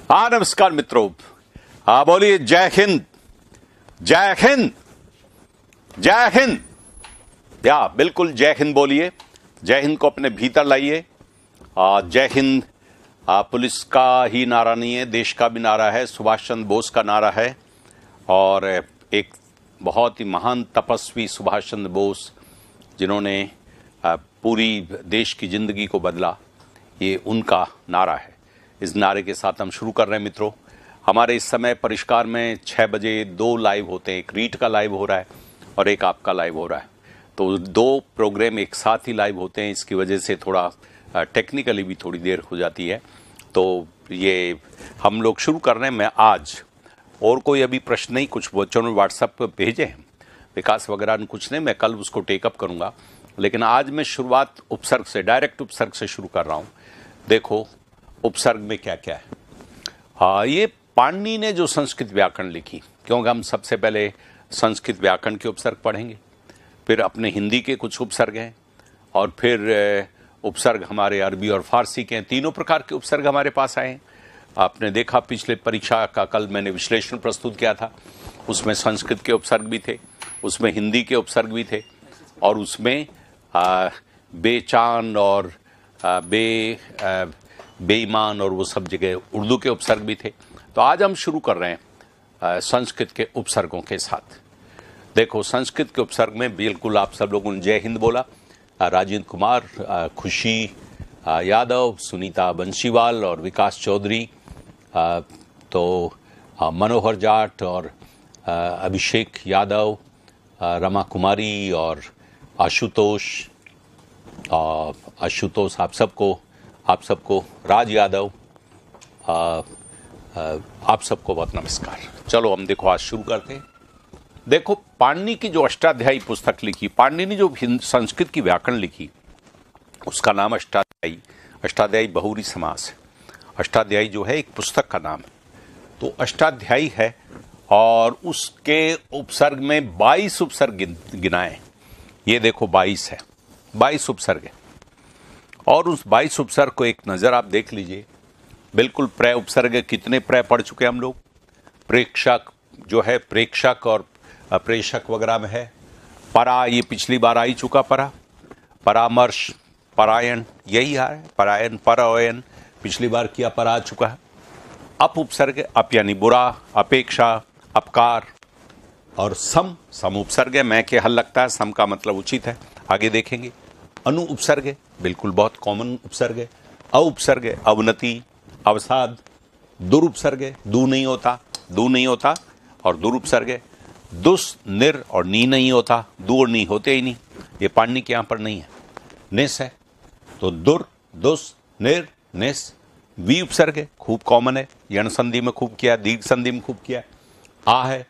हाँ नमस्कार मित्रों। हाँ बोलिए जय हिंद जय हिंद जय हिंद। या बिल्कुल जय हिंद बोलिए। जय हिंद को अपने भीतर लाइए। जय हिंद पुलिस का ही नारा नहीं है, देश का भी नारा है, सुभाष चंद्र बोस का नारा है। और एक बहुत ही महान तपस्वी सुभाष चंद्र बोस जिन्होंने पूरी देश की जिंदगी को बदला, ये उनका नारा है। इस नारे के साथ हम शुरू कर रहे हैं मित्रों। हमारे इस समय परिष्कार में 6 बजे 2 लाइव होते हैं, एक रीट का लाइव हो रहा है और एक आपका लाइव हो रहा है। तो 2 प्रोग्राम एक साथ ही लाइव होते हैं, इसकी वजह से थोड़ा टेक्निकली भी थोड़ी देर हो जाती है। तो ये हम लोग शुरू कर रहे हैं। मैं आज और कोई अभी प्रश्न नहीं, कुछ बच्चों ने व्हाट्सएप पर भेजे हैं, विकास वगैरह ने कुछ नहीं, मैं कल उसको टेकअप करूंगा। लेकिन आज मैं शुरुआत उपसर्ग से, डायरेक्ट उपसर्ग से शुरू कर रहा हूं। देखो उपसर्ग में क्या क्या है। हाँ, ये पाणिनि ने जो संस्कृत व्याकरण लिखी, क्योंकि हम सबसे पहले संस्कृत व्याकरण के उपसर्ग पढ़ेंगे, फिर अपने हिंदी के कुछ उपसर्ग हैं, और फिर उपसर्ग हमारे अरबी और फारसी के हैं। तीनों प्रकार के उपसर्ग हमारे पास आए हैं। आपने देखा पिछले परीक्षा का कल मैंने विश्लेषण प्रस्तुत किया था, उसमें संस्कृत के उपसर्ग भी थे, उसमें हिंदी के उपसर्ग भी थे, और उसमें बेचान और बेईमान और वो सब जगह उर्दू के उपसर्ग भी थे। तो आज हम शुरू कर रहे हैं संस्कृत के उपसर्गों के साथ। देखो संस्कृत के उपसर्ग में बिल्कुल आप सब लोगों ने जय हिंद बोला। राजेंद्र कुमार, खुशी यादव, सुनीता बंशीवाल और विकास चौधरी, तो मनोहर जाट और अभिषेक यादव, रमा कुमारी और आशुतोष, आप सबको राज यादव, आप सबको बहुत नमस्कार। चलो हम देखो आज शुरू करते हैं। देखो पाणिनि की जो अष्टाध्यायी पुस्तक लिखी, पाणिनि ने जो संस्कृत की व्याकरण लिखी, उसका नाम अष्टाध्यायी। अष्टाध्यायी बहुरी समास है। अष्टाध्यायी जो है एक पुस्तक का नाम है। तो अष्टाध्यायी है और उसके उपसर्ग में 22 उपसर्ग गिनाए। ये देखो 22 है, 22 उपसर्ग है। और उस 22 उपसर्ग को एक नजर आप देख लीजिए। बिल्कुल प्रय उपसर्ग कितने प्रय पढ़ चुके हम लोग। प्रेक्षक जो है, प्रेक्षक और प्रेषक वगैरह में है। परा, ये पिछली बार आ ही चुका परा। परामर्श, परायण, यही है परायण, परायण पिछली बार किया, परा आ चुका है। अप उपसर्ग, अप यानी बुरा, अपेक्षा, अपकार, और सम, सम उपसर्ग है, मैं के हल लगता है, सम का मतलब उचित है, आगे देखेंगे। अनु उपसर्ग है, बिल्कुल बहुत कॉमन उपसर्ग है। अउपसर्ग है, अवनति, अवसाद। दुरुपसर्ग है, दू नहीं होता, और दुरुपसर्ग है दुस, निर और नी नहीं होता, दू और नी होते ही नहीं। ये पाणिनि के यहां पर नहीं है। निस है, तो दुर, दुस, निर, निस। वी उपसर्ग है, खूब कॉमन है, यण संधि में खूब किया, दीर्घ संधि में खूब किया। आ है,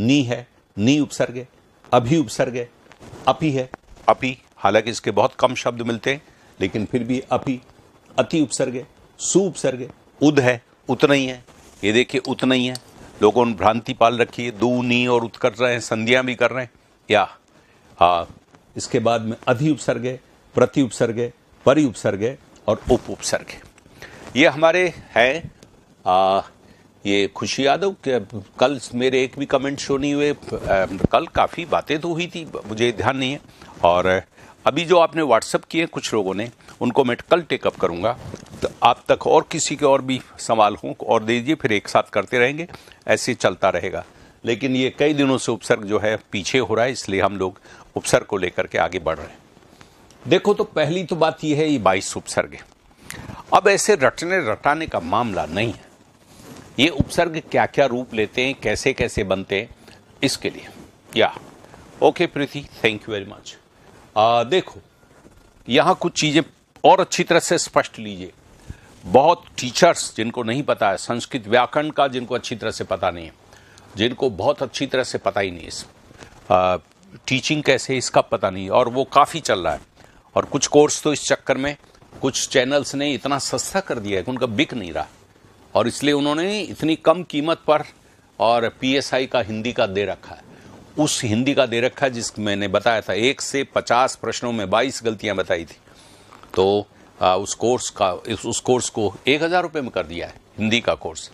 नी उपसर्ग है। अभी उपसर्ग है, अपी है, अपी, हालांकि इसके बहुत कम शब्द मिलते हैं, लेकिन फिर भी अपी। अति उपसर्ग है, सु उपसर्ग है। उद है, उतना ही है, ये देखिए उतना ही है। लोगों ने भ्रांति पाल रखी है, दू नी और उत कर रहे हैं, संधियां भी कर रहे हैं। या इसके बाद में अधि उपसर्ग है, प्रति उपसर्ग है, परि उपसर्ग है और उप उपसर्ग है। ये हमारे हैं। ये खुशी यादव के कल मेरे एक भी कमेंट शो नहीं हुए। कल काफ़ी बातें तो हुई थी, मुझे ध्यान नहीं है। और अभी जो आपने व्हाट्सएप किए कुछ लोगों ने, उनको मैं कल टेकअप करूंगा। तो आप तक और किसी के और भी सवाल हों और दे दीजिए, फिर एक साथ करते रहेंगे, ऐसे चलता रहेगा। लेकिन ये कई दिनों से उपसर्ग जो है पीछे हो रहा है, इसलिए हम लोग उपसर्ग को लेकर के आगे बढ़ रहे हैं। देखो तो पहली तो बात यह है, ये 22 उपसर्ग है। अब ऐसे रटने रटाने का मामला नहीं है। ये उपसर्ग क्या क्या रूप लेते हैं, कैसे कैसे बनते हैं, इसके लिए okay Preeti, thank you very much. देखो यहां कुछ चीजें और अच्छी तरह से स्पष्ट लीजिए। बहुत टीचर्स जिनको नहीं पता है संस्कृत व्याकरण का, जिनको अच्छी तरह से पता नहीं है, जिनको बहुत अच्छी तरह से पता ही नहीं है टीचिंग कैसे, इसका पता नहीं, और वो काफी चल रहा है। और कुछ कोर्स तो इस चक्कर में कुछ चैनल्स ने इतना सस्ता कर दिया है कि उनका बिक नहीं रहा, और इसलिए उन्होंने इतनी कम कीमत पर और PSI का हिंदी का दे रखा है। उस हिंदी का दे रखा है जिस मैंने बताया था 1 से 50 प्रश्नों में 22 गलतियां बताई थी। तो उस कोर्स को 1000 रुपये में कर दिया है, हिंदी का कोर्स।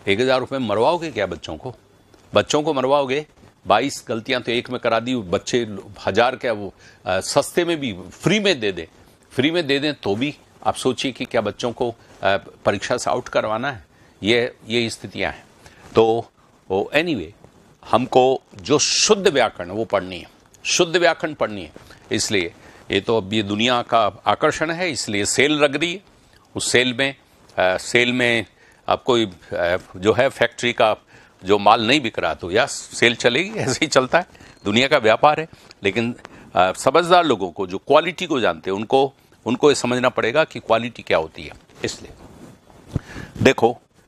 1000 रुपये में मरवाओगे क्या बच्चों को? बच्चों को मरवाओगे? 22 गलतियां तो एक में करा दी, बच्चे 1000 क्या वो सस्ते में भी फ्री में दे दें तो भी आप सोचिए कि क्या बच्चों को परीक्षा से आउट करवाना है? ये स्थितियां हैं। तो एनीवे, हमको जो शुद्ध व्याकरण वो पढ़नी है, शुद्ध व्याकरण पढ़नी है। इसलिए ये तो अब ये दुनिया का आकर्षण है, इसलिए सेल लग रही है। उस सेल में अब कोई जो है फैक्ट्री का जो माल नहीं बिक रहा तो या सेल चलेगी, ऐसे ही चलता है, दुनिया का व्यापार है। लेकिन समझदार लोगों को जो क्वालिटी को जानते हैं उनको ये समझना पड़ेगा कि क्वालिटी क्या होती है। इसलिए देखो,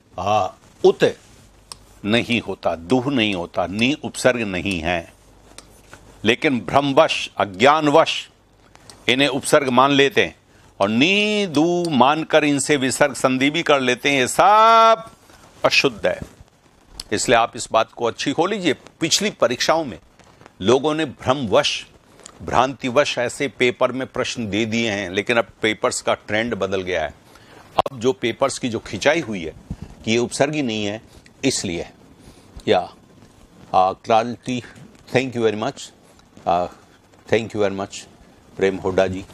उत नहीं होता, दुह नहीं होता, नी उपसर्ग नहीं है, लेकिन भ्रमवश अज्ञानवश इन्हें उपसर्ग मान लेते हैं और नी दू मानकर इनसे विसर्ग संधि भी कर लेते हैं। ये सब अशुद्ध है। इसलिए आप इस बात को अच्छी हो लीजिए। पिछली परीक्षाओं में लोगों ने भ्रमवश भ्रांतिवश ऐसे पेपर में प्रश्न दे दिए हैं, लेकिन अब पेपर्स का ट्रेंड बदल गया है। अब जो पेपर्स की जो खिंचाई हुई है कि ये उपसर्ग ही नहीं है, इसलिए या Kranti, thank you very much, thank you very much Prem Hoda ji.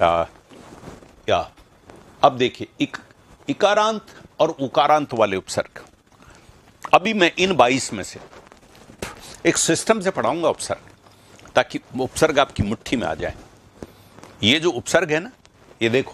या अब देखिए, इकारांत और उकारांत वाले उपसर्ग, अभी मैं इन 22 में से एक सिस्टम से पढ़ाऊंगा उपसर्ग, ताकि उपसर्ग आपकी मुट्ठी में आ जाए। ये जो उपसर्ग है ना, ये देखो,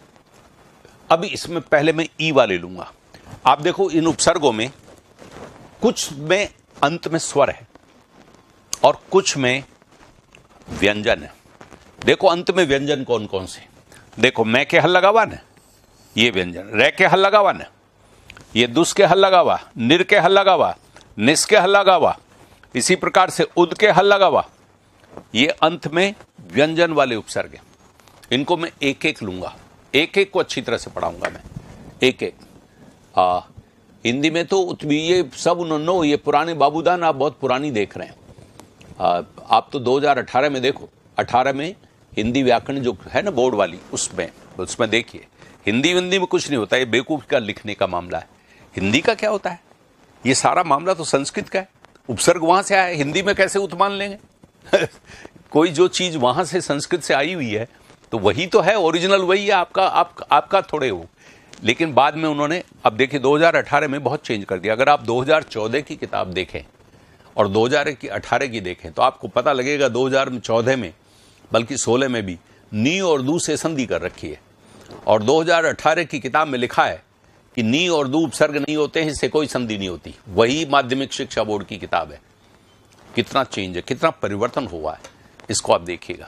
अभी इसमें पहले मैं ई वाले लूंगा। आप देखो, इन उपसर्गों में कुछ में अंत में स्वर है और कुछ में व्यंजन है। देखो अंत में व्यंजन कौन कौन से, देखो मैं के हल लगावा ना, ये व्यंजन, रे के हल लगावा ना, ये दुस के हल लगावा, निर के हल लगावा, निस के हल लगावा, इसी प्रकार से उद के हल लगावा। ये अंत में व्यंजन वाले उपसर्ग हैं। इनको मैं एक एक लूंगा, एक एक को अच्छी तरह से पढ़ाऊंगा मैं, एक एक। हिंदी में तो ये सब उन्होंने, ये पुराने बाबूदान आप बहुत पुरानी देख रहे हैं। आप तो 2018 में देखो, 18 में हिंदी व्याकरण जो है ना बोर्ड वाली, उसमें देखिए, हिंदी में कुछ नहीं होता। ये बेवकूफ का लिखने का मामला है। हिंदी का क्या होता है? ये सारा मामला तो संस्कृत का है। उपसर्ग वहां से आया, हिंदी में कैसे उत मान लेंगे? कोई जो चीज वहां से संस्कृत से आई हुई है तो वही तो है, ओरिजिनल वही है, आपका थोड़े हो। लेकिन बाद में उन्होंने, अब देखिए 2018 में बहुत चेंज कर दिया। अगर आप 2014 की किताब देखें और 2018 की देखें तो आपको पता लगेगा 2014 में, बल्कि 16 में भी नी और दू से संधि कर रखी है, और 2018 की किताब में लिखा है कि नी और दू उपसर्ग नहीं होते हैं, इससे कोई संधि नहीं होती। वही माध्यमिक शिक्षा बोर्ड की किताब है। कितना चेंज है, कितना परिवर्तन हुआ है, इसको आप देखिएगा।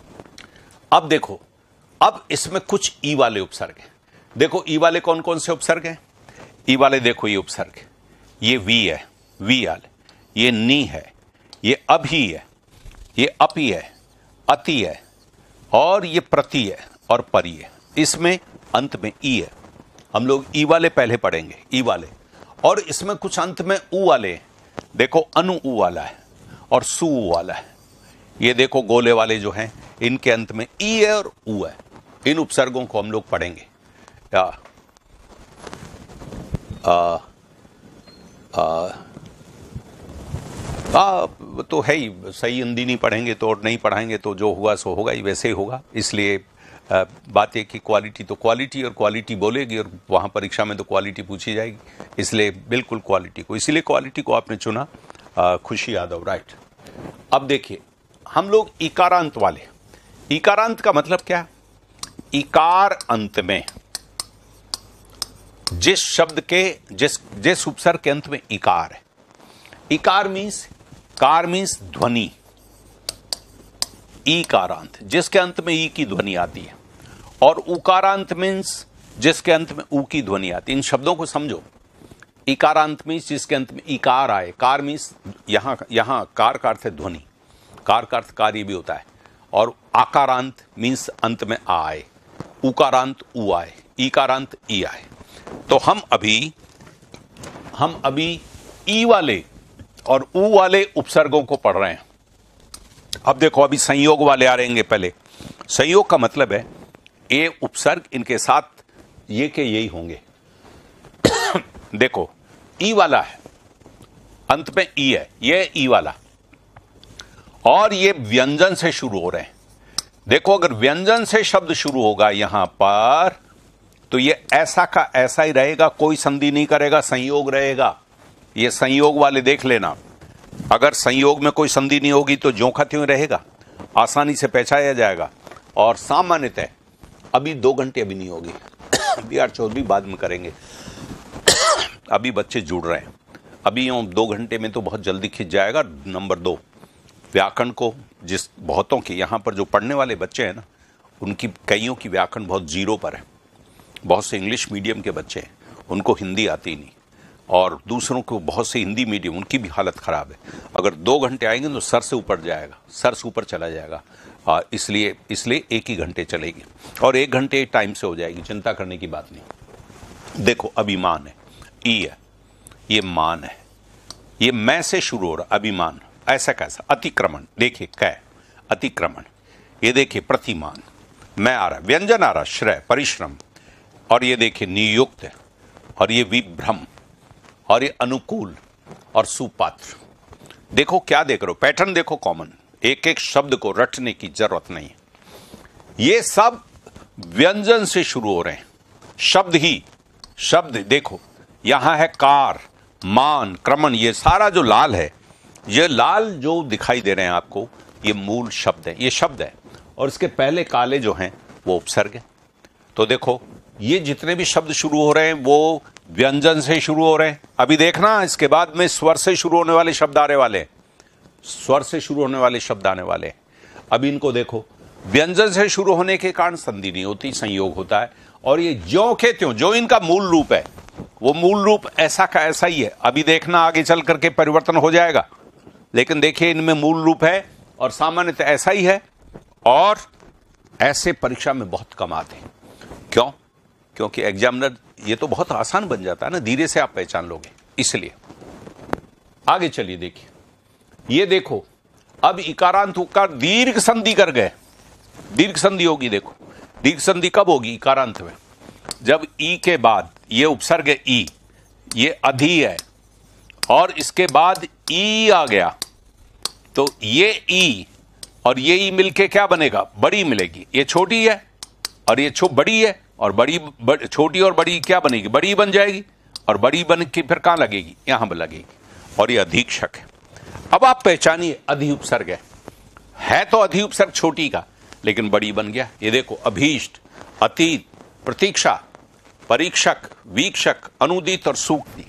अब देखो, अब इसमें कुछ ई वाले उपसर्ग हैं। देखो ई वाले कौन कौन से उपसर्ग हैं? ई वाले देखो, ये उपसर्ग, ये वी है, वी वाले, ये नी है, ये अभी है, ये अपी है, अति है, और ये प्रति है और परी है। इसमें अंत में ई है। हम लोग ई वाले पहले पढ़ेंगे, ई वाले। और इसमें कुछ अंत में ऊ वाले हैं। देखो अनु ऊ वाला है और सु ऊ वाला है। ये देखो गोले वाले जो हैं, इनके अंत में ई है और ऊ है। इन उपसर्गों को हम लोग पढ़ेंगे। तो है ही, सही हिंदी नहीं पढ़ेंगे तो, और नहीं पढ़ाएंगे तो जो हुआ सो होगा ही, वैसे ही होगा। इसलिए बात है कि क्वालिटी तो क्वालिटी, और क्वालिटी बोलेगी, और वहाँ परीक्षा में तो क्वालिटी पूछी जाएगी। इसलिए बिल्कुल क्वालिटी को, इसलिए क्वालिटी को आपने चुना, खुशी यादव, राइट। अब देखिए, हम लोग इकारांत वाले, इकारांत का मतलब क्या? इकार अंत में जिस शब्द के, जिस उपसर्ग के अंत में इकार है। इकार मीन्स, कार मीन्स ध्वनि, ईकारांत जिसके अंत में ई की ध्वनि आती है, और उकारांत मीन्स जिसके अंत में ऊ की ध्वनि आती है। इन शब्दों को समझो। इकारांत मीन्स जिसके अंत में इकार आए, कार मीन्स यहां कार का अर्थ है ध्वनि, कार का अर्थ कार्य भी होता है, और आकारांत मीन्स अंत में आ आए, उकारांत ऊ आए, ईकारांत ई आए। तो हम अभी ई वाले और ऊ वाले उपसर्गों को पढ़ रहे हैं। अब देखो, अभी संयोग वाले आ रहेंगे। पहले संयोग का मतलब है ये उपसर्ग, इनके साथ ये के यही होंगे। देखो, ई वाला है, अंत में ई है, ये ई वाला, और ये व्यंजन से शुरू हो रहे हैं। देखो अगर व्यंजन से शब्द शुरू होगा यहां पर तो ये ऐसा का ऐसा ही रहेगा, कोई संधि नहीं करेगा, संयोग रहेगा। ये संयोग वाले देख लेना, अगर संयोग में कोई संधि नहीं होगी तो ज्यों का त्यों रहेगा, आसानी से पहचाया जाएगा। और सामान्यतः अभी 2 घंटे अभी नहीं होगी, बिहार चौधरी बाद में करेंगे, अभी बच्चे जुड़ रहे हैं। अभी 2 घंटे में तो बहुत जल्दी खिंच जाएगा। नंबर 2, व्याकरण को जिस बहुतों के यहाँ पर जो पढ़ने वाले बच्चे हैं ना, उनकी कईयों की व्याकरण बहुत जीरो पर है। बहुत से इंग्लिश मीडियम के बच्चे हैं, उनको हिंदी आती नहीं, और दूसरों को बहुत से हिंदी मीडियम, उनकी भी हालत ख़राब है। अगर 2 घंटे आएंगे तो सर से ऊपर जाएगा, सर से ऊपर चला जाएगा। इसलिए 1 ही घंटे चलेगी, और 1 घंटे टाइम से हो जाएगी, चिंता करने की बात नहीं। देखो अभिमान है, ई है, ये मान है, ये मैं से शुरू हो रहा, अभिमान। ऐसा कैसा? अतिक्रमण, देखिए कै, अतिक्रमण। ये देखिए प्रतिमान, मैं आ रहा, व्यंजन आ रहा, श्रेय, परिश्रम, और ये देखिए नियुक्त, और ये विभ्रम, और ये अनुकूल, और सुपात्र। देखो क्या देख रहे हो, पैटर्न देखो कॉमन, एक एक शब्द को रटने की जरूरत नहीं है। ये सब व्यंजन से शुरू हो रहे हैं, शब्द ही शब्द। देखो यहां है कार, मान, क्रमण, ये सारा जो लाल है, ये लाल जो दिखाई दे रहे हैं आपको, ये मूल शब्द है, ये शब्द है, और इसके पहले काले जो हैं वो उपसर्ग है। तो देखो ये जितने भी शब्द शुरू हो रहे हैं वो व्यंजन से शुरू हो रहे हैं। अभी देखना इसके बाद में स्वर से शुरू होने वाले शब्द आने वाले, स्वर से शुरू होने वाले शब्द आने वाले। अभी इनको देखो, व्यंजन से शुरू होने के कारण संधि नहीं होती, संयोग होता है, और ये ज्यों के त्यों, जो इनका मूल रूप है वो मूल रूप ऐसा का ऐसा ही है। अभी देखना आगे चल करके परिवर्तन हो जाएगा, लेकिन देखिए इनमें मूल रूप है और सामान्यतः ऐसा ही है, और ऐसे परीक्षा में बहुत कम आते हैं। क्यों? क्योंकि एग्जामिनर, ये तो बहुत आसान बन जाता है ना, धीरे से आप पहचान लोगे, इसलिए। आगे चलिए देखिए, ये देखो अब इकारांत उकार दीर्घ संधि कर गए, दीर्घ संधि होगी। देखो दीर्घ संधि कब होगी? इकारांत में, जब ई के बाद ये उपसर्ग है ई, ये अधि है, और इसके बाद ई आ गया, तो ये ई और ये ई मिलके क्या बनेगा? बड़ी मिलेगी। ये छोटी है और ये बड़ी है, और बड़ी छोटी और बड़ी क्या बनेगी? बड़ी बन जाएगी, और बड़ी बन के फिर कहां लगेगी? यहां पर लगेगी, और ये अधीक्षक है। अब आप पहचानिए, अधि उपसर्ग है तो अधि उपसर्ग छोटी का, लेकिन बड़ी बन गया। ये देखो अभीष्ट, अतीत, प्रतीक्षा, परीक्षक, वीक्षक, अनुदित और सूक्ति।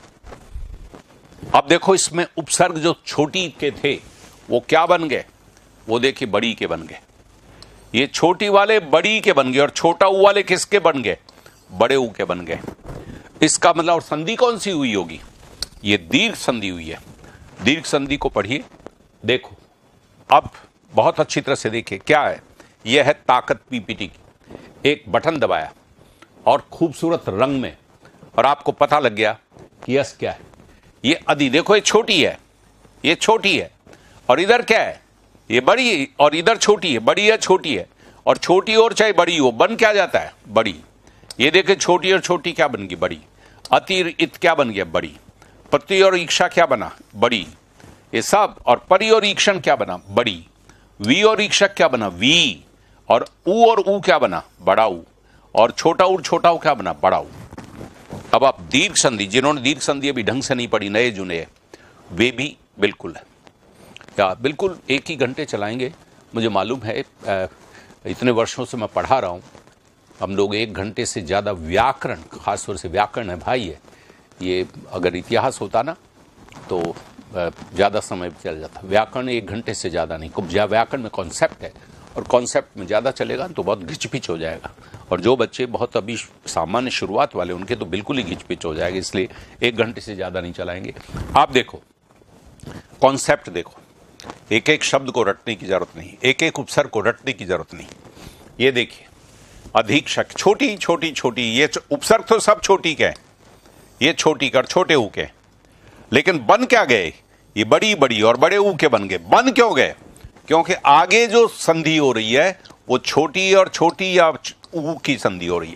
अब देखो इसमें उपसर्ग जो छोटी के थे वो क्या बन गए? वो देखिए बड़ी के बन गए। ये छोटी वाले बड़ी के बन गए, और छोटा ऊ वाले किसके बन गए? बड़े ऊ के बन गए। इसका मतलब, और संधि कौन सी हुई होगी? ये दीर्घ संधि हुई है। दीर्घ संधि को पढ़िए, देखो अब बहुत अच्छी तरह से देखिए क्या है। यह है ताकत पीपीटी की, एक बटन दबाया और खूबसूरत रंग में, और आपको पता लग गया कि यस क्या है। ये अधि, देखो ये छोटी है, ये छोटी है, और इधर क्या है? ये बड़ी है, और इधर छोटी है। बड़ी है, छोटी है, और छोटी और चाहे बड़ी हो, बन क्या जाता है? बड़ी। ये देखे छोटी और छोटी क्या बन गई? बड़ी। अति इत क्या बन गया? बड़ी। प्रति और ईक्षा क्या बना? बड़ी। ये सब, और परि और ईक्षण क्या बना? बड़ी। वी और ईक्षक क्या बना? वी। और ऊ और ऊ क्या बना? बड़ा ऊ। और छोटा ऊ क्या बना? बड़ा ऊ। अब आप दीर्घ संधि, जिन्होंने दीर्घ संधि अभी ढंग से नहीं पढ़ी, नए जुने, वे भी बिल्कुल है, या बिल्कुल 1 ही घंटे चलाएंगे। मुझे मालूम है, इतने वर्षों से मैं पढ़ा रहा हूँ, हम लोग 1 घंटे से ज़्यादा व्याकरण, खासतौर से व्याकरण है भाई है, ये अगर इतिहास होता ना तो ज़्यादा समय चल जाता। व्याकरण 1 घंटे से ज़्यादा नहीं, व्याकरण में कॉन्सेप्ट है, और कॉन्सेप्ट में ज़्यादा चलेगा तो बहुत घिचपिच हो जाएगा, और जो बच्चे बहुत अभी सामान्य शुरुआत वाले, उनके तो बिल्कुल ही घिचपिच हो जाएगा, इसलिए 1 घंटे से ज़्यादा नहीं चलाएंगे। आप देखो कॉन्सेप्ट, देखो एक एक शब्द को रटने की जरूरत नहीं, एक एक उपसर्ग को रटने की जरूरत नहीं। ये देखिए अधीक्षक, छोटी छोटी छोटी, ये उपसर्ग तो सब छोटी के हैं, ये छोटी कर छोटे ऊ के, लेकिन बन क्या गए? ये बड़ी बड़ी और बड़े ऊ के बन गए। बन क्यों गए? क्योंकि आगे जो संधि हो रही है वो छोटी और छोटी या ऊ की संधि हो रही है।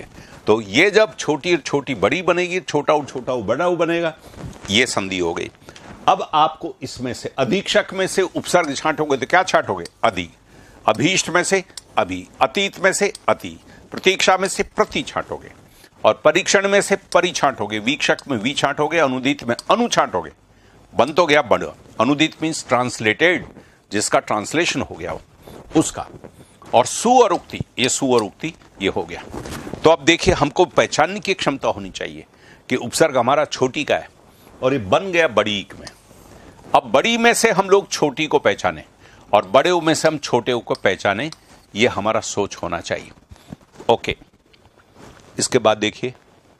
तो ये जब छोटी और छोटी बड़ी बनेगी, छोटा और छोटा बड़ा बनेगा, ये संधि हो गई। अब आपको इसमें से अधीक्षक में से उपसर्ग छांटोगे तो क्या छांटोगे? अधि। अभीष्ट में से अभि, अतीत में से अति, प्रतीक्षा में से प्रति छांटोगे, और परीक्षण में से परि छांटोगे, वीक्षक में वी छांटोगे, अनुदित में अनु छांटोगे। बन तो गया बड़। अनुदित मीन्स ट्रांसलेटेड, जिसका ट्रांसलेशन हो गया उसका। और सु और उक्ति, ये सु और उक्ति ये हो गया। तो अब देखिए, हमको पहचानने की क्षमता होनी चाहिए कि उपसर्ग हमारा छोटी का है और ये बन गया बड़ी में। अब बड़ी में से हम लोग छोटी को पहचाने और बड़े में से हम छोटे को पहचाने, ये हमारा सोच होना चाहिए। ओके, इसके बाद देखिए,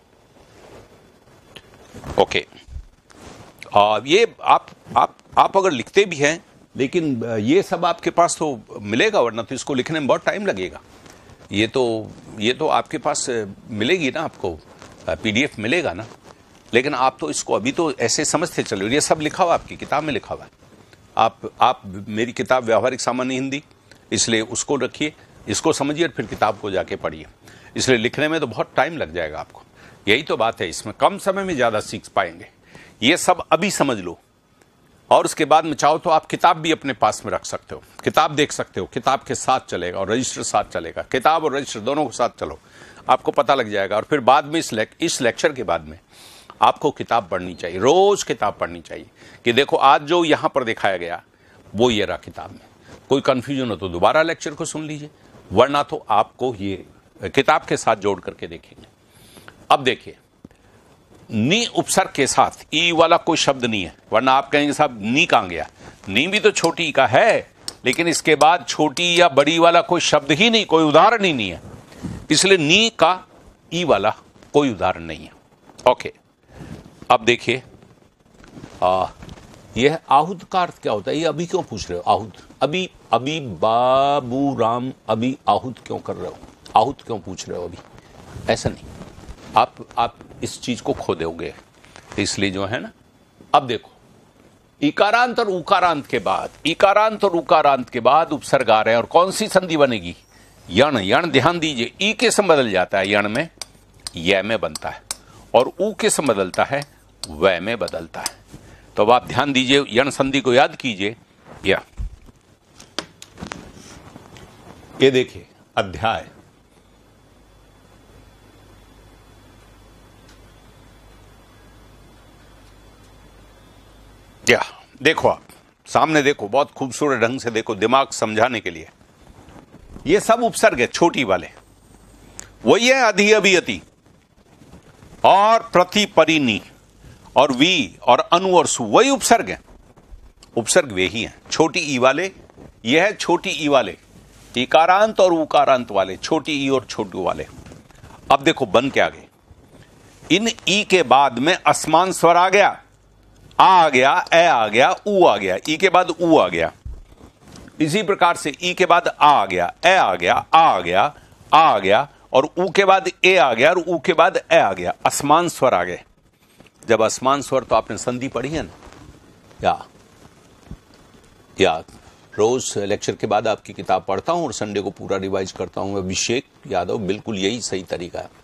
ओके, ये आप अगर लिखते भी हैं, लेकिन ये सब आपके पास तो मिलेगा, वरना तो इसको लिखने में बहुत टाइम लगेगा। ये तो आपके पास मिलेगी ना, आपको पीडीएफ मिलेगा ना, लेकिन आप तो इसको अभी तो ऐसे समझते चलो, ये सब लिखा हुआ आपकी किताब में लिखा हुआ है। आप मेरी किताब व्यावहारिक सामान्य हिंदी, इसलिए उसको रखिए, इसको समझिए और फिर किताब को जाके पढ़िए। इसलिए लिखने में तो बहुत टाइम लग जाएगा आपको। यही तो बात है, इसमें कम समय में ज़्यादा सीख पाएंगे। ये सब अभी समझ लो, और उसके बाद में चाहो तो आप किताब भी अपने पास में रख सकते हो, किताब देख सकते हो, किताब के साथ चलेगा और रजिस्टर साथ चलेगा। किताब और रजिस्टर दोनों के साथ चलो, आपको पता लग जाएगा। और फिर बाद में इस लेक्चर के बाद में आपको किताब पढ़नी चाहिए, रोज किताब पढ़नी चाहिए कि देखो आज जो यहां पर दिखाया गया वो ये रहा किताब में। कोई कंफ्यूजन हो तो दोबारा लेक्चर को सुन लीजिए, वरना तो आपको ये किताब के साथ जोड़ करके देखेंगे। अब देखिए, नी उपसर्ग के साथ ई वाला कोई शब्द नहीं है, वरना आप कहेंगे साहब नी कहां गया? नी भी तो छोटी का है, लेकिन इसके बाद छोटी या बड़ी वाला कोई शब्द ही नहीं, कोई उदाहरण ही नहीं है। इसलिए नी का ई वाला कोई उदाहरण नहीं है। ओके, अब देखिए, यह आहूत का अर्थ क्या होता है? ये अभी क्यों पूछ रहे हो? आहूत अभी बाबू राम अभी आहूत क्यों कर रहे हो? आहूत क्यों पूछ रहे हो अभी? ऐसा नहीं, आप इस चीज को खो दोगे, इसलिए जो है ना। अब देखो, इकारांत और उकारांत के बाद, इकारांत और उकारांत के बाद उपसर्ग आ रहे हैं, और कौन सी संधि बनेगी? यण। यण ध्यान दीजिए, ई के सम बदल जाता है, यण में य में बनता है, और ऊ के सम बदलता है, वै में बदलता है। तो अब आप ध्यान दीजिए, यण संधि को याद कीजिए। ये देखिए, अध्याय, या देखो, आप सामने देखो, बहुत खूबसूरत ढंग से देखो, दिमाग समझाने के लिए। ये सब उपसर्ग है छोटी वाले, वही है अधि, अभि, अति और प्रति, परि, नी और वी और अनु और सु, वही उपसर्ग है। उपसर्ग वे ही हैं, छोटी ई वाले। यह है छोटी ई वाले, इकारांत और उकारांत वाले, छोटी ई और छोटू वाले। अब देखो बन के आगे, इन ई के बाद में असमान स्वर आ गया, आ गया, ए आ गया, ऊ आ गया, ई के बाद ऊ आ गया। इसी प्रकार से ई के बाद आ गया, ए आ गया, आ गया, आ गया, और ऊ के बाद ए आ गया, और ऊ के बाद ए आ गया। असमान स्वर आ गए। जब असमान स्वर, तो आपने संधि पढ़ी है ना, या रोज लेक्चर के बाद आपकी किताब पढ़ता हूं और संडे को पूरा रिवाइज करता हूं। अभिषेक यादव, बिल्कुल यही सही तरीका है।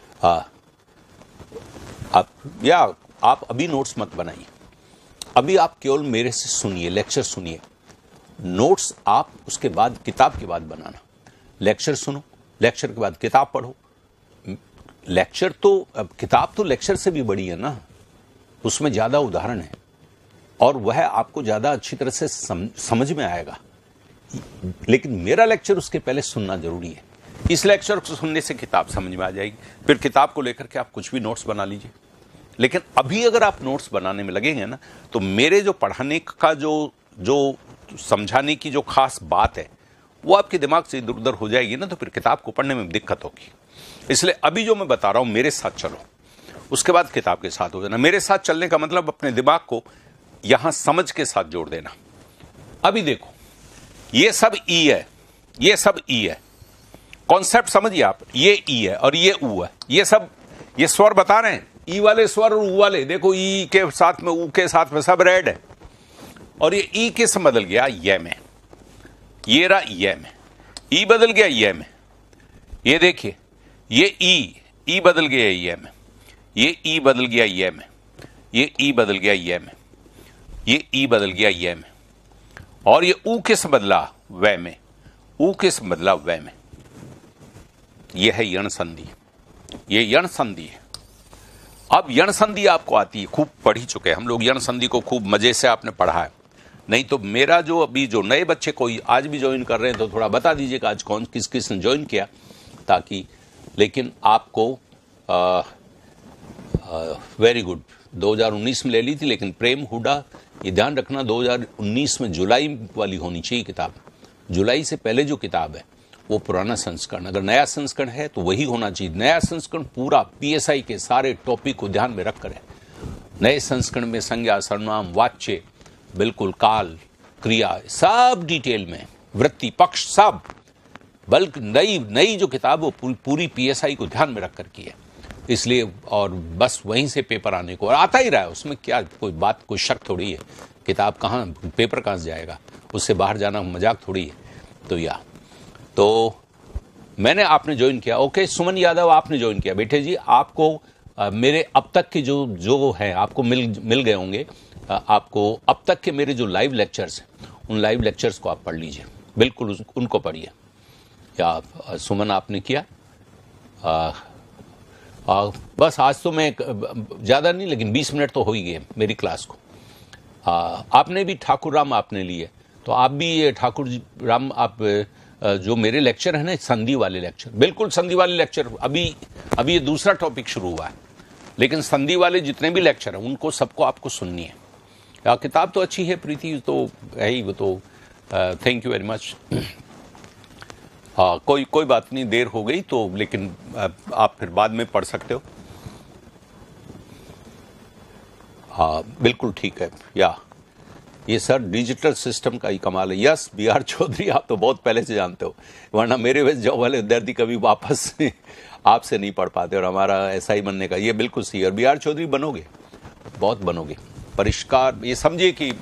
आप अभी नोट्स मत बनाइए, अभी आप केवल मेरे से सुनिए, लेक्चर सुनिए। नोट्स आप उसके बाद किताब के बाद बनाना। लेक्चर सुनो, लेक्चर के बाद किताब पढ़ो। लेक्चर तो, अब किताब तो लेक्चर से भी बड़ी है ना, उसमें ज्यादा उदाहरण है और वह आपको ज्यादा अच्छी तरह से समझ में आएगा। लेकिन मेरा लेक्चर उसके पहले सुनना जरूरी है। इस लेक्चर को सुनने से किताब समझ में आ जाएगी, फिर किताब को लेकर के आप कुछ भी नोट्स बना लीजिए। लेकिन अभी अगर आप नोट्स बनाने में लगेंगे ना, तो मेरे जो पढ़ाने का जो समझाने की जो खास बात है, वो आपके दिमाग से इधर उधर हो जाएगी ना, तो फिर किताब को पढ़ने में दिक्कत होगी। इसलिए अभी जो मैं बता रहा हूं, मेरे साथ चलो, उसके बाद किताब के साथ हो जाना। मेरे साथ चलने का मतलब अपने दिमाग को यहां समझ के साथ जोड़ देना। अभी देखो, ये सब ई है, ये सब ई है, कॉन्सेप्ट समझिए आप। ये ई है और ये ऊ है, ये सब ये स्वर बता रहे हैं, ई वाले स्वर और ऊ वाले। देखो, ई के साथ में, ऊ के साथ में सब रेड है, और ये ई किस में बदल गया? ये में। ये रहा ये में, ई बदल गया ये में। ये देखिए, ये ई ई बदल गया ये में, ये ई बदल गया ये में, ये ई बदल गया ये में, ये ई बदल गया ये में, और ये ऊ किस बदला वह में, ऊ किस बदला वह में। यह है यण संधि, ये यण संधि है। अब यण संधि आपको आती है, खूब पढ़ ही चुके हैं हम लोग यण संधि को, खूब मजे से आपने पढ़ा है। नहीं तो मेरा जो अभी जो नए बच्चे कोई आज भी ज्वाइन कर रहे हैं तो थोड़ा बता दीजिएगा आज कौन किस किस ने ज्वाइन किया, ताकि लेकिन आपको वेरी गुड 2019 में ले ली थी, लेकिन प्रेम हुडा ये ध्यान रखना 2019 में जुलाई वाली होनी चाहिए किताब। जुलाई से पहले जो किताब है वो पुराना संस्करण, अगर नया संस्करण है तो वही होना चाहिए। नया संस्करण पूरा पीएसआई के सारे टॉपिक को ध्यान में रखकर है। नए संस्करण में संज्ञा, सर्वनाम, वाच्य, बिल्कुल काल, क्रिया, सब डिटेल में, वृत्ति, पक्ष, सब, बल्कि नई जो किताब वो पूरी पीएसआई को ध्यान में रखकर की है, इसलिए। और बस वहीं से पेपर आने को, और आता ही रहा है, उसमें क्या कोई बात, कोई शक थोड़ी है। किताब कहाँ, पेपर कहाँ से जाएगा, उससे बाहर जाना मजाक थोड़ी है। तो मैंने, आपने ज्वाइन किया, ओके। सुमन यादव आपने ज्वाइन किया, बेटे जी आपको मेरे अब तक के जो है आपको मिल गए होंगे। आपको अब तक के मेरे जो लाइव लेक्चर्स हैं उन लाइव लेक्चर्स को आप पढ़ लीजिए, बिल्कुल उनको पढ़िए। या सुमन आपने किया? बस आज तो मैं ज़्यादा नहीं, लेकिन 20 मिनट तो हो ही गए मेरी क्लास को। आपने भी ठाकुर राम आपने लिए, तो आप भी ठाकुर राम, आप जो मेरे लेक्चर है ना संधि वाले लेक्चर, बिल्कुल संधि वाले लेक्चर, अभी ये दूसरा टॉपिक शुरू हुआ है, लेकिन संधि वाले जितने भी लेक्चर हैं उनको सबको आपको सुननी है। किताब तो अच्छी है प्रीति, तो है ही वो तो, थैंक यू वेरी मच। हाँ, कोई बात नहीं, देर हो गई तो, लेकिन आप फिर बाद में पढ़ सकते हो। हाँ बिल्कुल ठीक है। या ये सर डिजिटल सिस्टम का ही कमाल है। यस BR चौधरी, आप तो बहुत पहले से जानते हो, वरना मेरे वैसे जॉब वाले विद्यार्थी कभी वापस आपसे नहीं पढ़ पाते, और हमारा ऐसा ही बनने का ये बिल्कुल सही है। और BR चौधरी बनोगे, बहुत बनोगे। परिष्कार, ये समझिए कि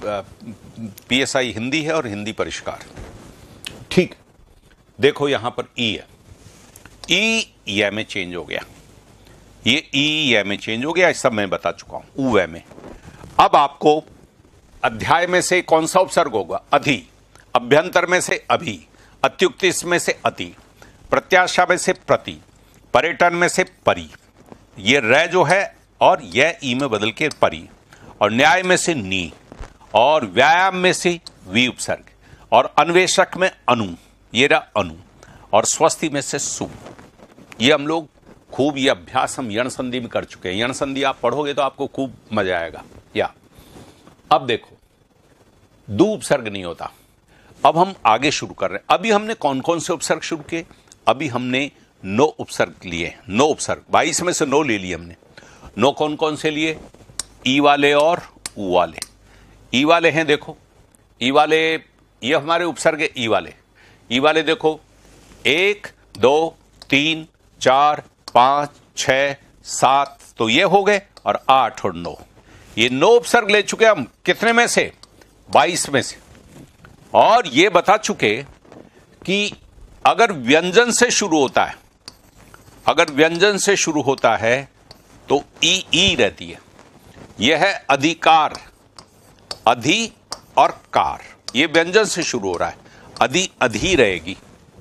PSI हिंदी है और हिंदी परिष्कार, ठीक। देखो यहां पर ई है, ई ये में चेंज हो गया, ये ई ये में चेंज हो गया, सब मैं बता चुका हूं। ऊ वे में अब आपको अध्याय में से कौन सा उपसर्ग होगा? अधि। अभ्यंतर में से अभि, अत्युक्ति में से अति, प्रत्याशा में से प्रति, पर्यटन में से परि, ये र जो है, और यह ई में बदल के परि, और न्याय में से नी, और व्यायाम में से वी उपसर्ग, और अन्वेषक में अनु, ये रहा अनु, और स्वस्ति में से सु। ये हम लोग खूब ये अभ्यास हम यण संधि में कर चुके हैं। यण संधि आप पढ़ोगे तो आपको खूब मजा आएगा। या अब देखो, दो उपसर्ग नहीं होता। अब हम आगे शुरू कर रहे हैं। अभी हमने कौन कौन से उपसर्ग शुरू किए? अभी हमने 9 उपसर्ग लिए, 9 उपसर्ग, 22 में से 9 ले लिए हमने। 9 कौन कौन से लिए? ई वाले और ऊ वाले। ई वाले हैं, देखो ई वाले, ये हमारे उपसर्ग है। ई वाले देखो, 1 2 3 4 5 6 7, तो ये हो गए, और 8 और 9, ये 9 उपसर्ग ले चुके हम। कितने में से? 22 में से। और ये बता चुके कि अगर व्यंजन से शुरू होता है, अगर व्यंजन से शुरू होता है तो ई रहती है। यह है अधिकार, अधि और कार, ये व्यंजन से शुरू हो रहा है, अधि रहेगी।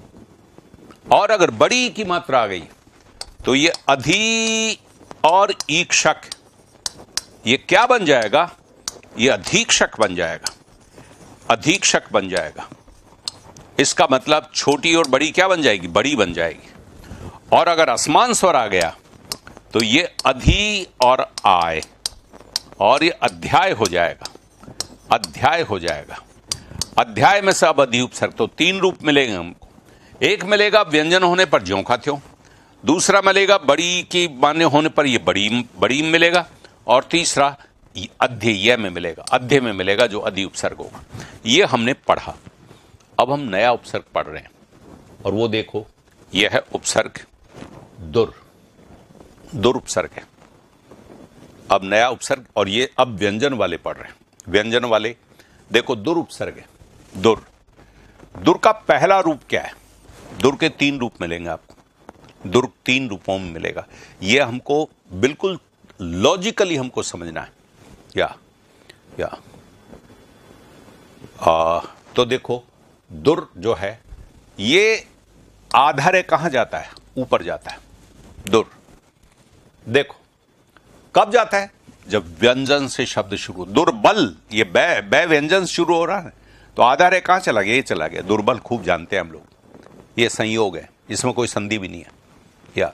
और अगर बड़ी की मात्रा आ गई तो ये अधि और ईक्षक, ये क्या बन जाएगा? ये अधीक्षक बन जाएगा, अधीक्षक बन जाएगा। इसका मतलब छोटी और बड़ी क्या बन जाएगी? बड़ी बन जाएगी। और अगर असमान स्वर आ गया तो ये अधि और आय, और ये अध्याय हो जाएगा, अध्याय हो जाएगा। अध्याय में से अब अधि उपसर्ग, तो 3 रूप मिलेंगे हमको। एक मिलेगा व्यंजन होने पर ज्यों का त्यों, दूसरा मिलेगा बड़ी की मान्य होने पर ये बड़ी मिलेगा, और तीसरा अध्यय में मिलेगा, अध्यय में मिलेगा जो अधि उपसर्ग होगा। ये हमने पढ़ा। अब हम नया उपसर्ग पढ़ रहे हैं, और वो देखो, यह है उपसर्ग दुर, दुर उपसर्ग है। अब नया उपसर्ग, और ये अब व्यंजन वाले पढ़ रहे हैं। व्यंजन वाले देखो, दुर उपसर्ग है। दुर, दुर का पहला रूप क्या है? दुर के 3 रूप मिलेंगे आपको। दुर्ग 3 रूपों में मिलेगा। यह हमको बिल्कुल लॉजिकली हमको समझना है। तो देखो दुर जो है ये आधार कहां जाता है? ऊपर जाता है दुर। देखो कब जाता है? जब व्यंजन से शब्द शुरू। दुर्बल, ये बै व्यंजन शुरू हो रहा है तो आधार कहां चला गया? ये चला गया। दुर्बल खूब जानते हैं हम लोग, ये संयोग है, इसमें कोई संधि भी नहीं है। या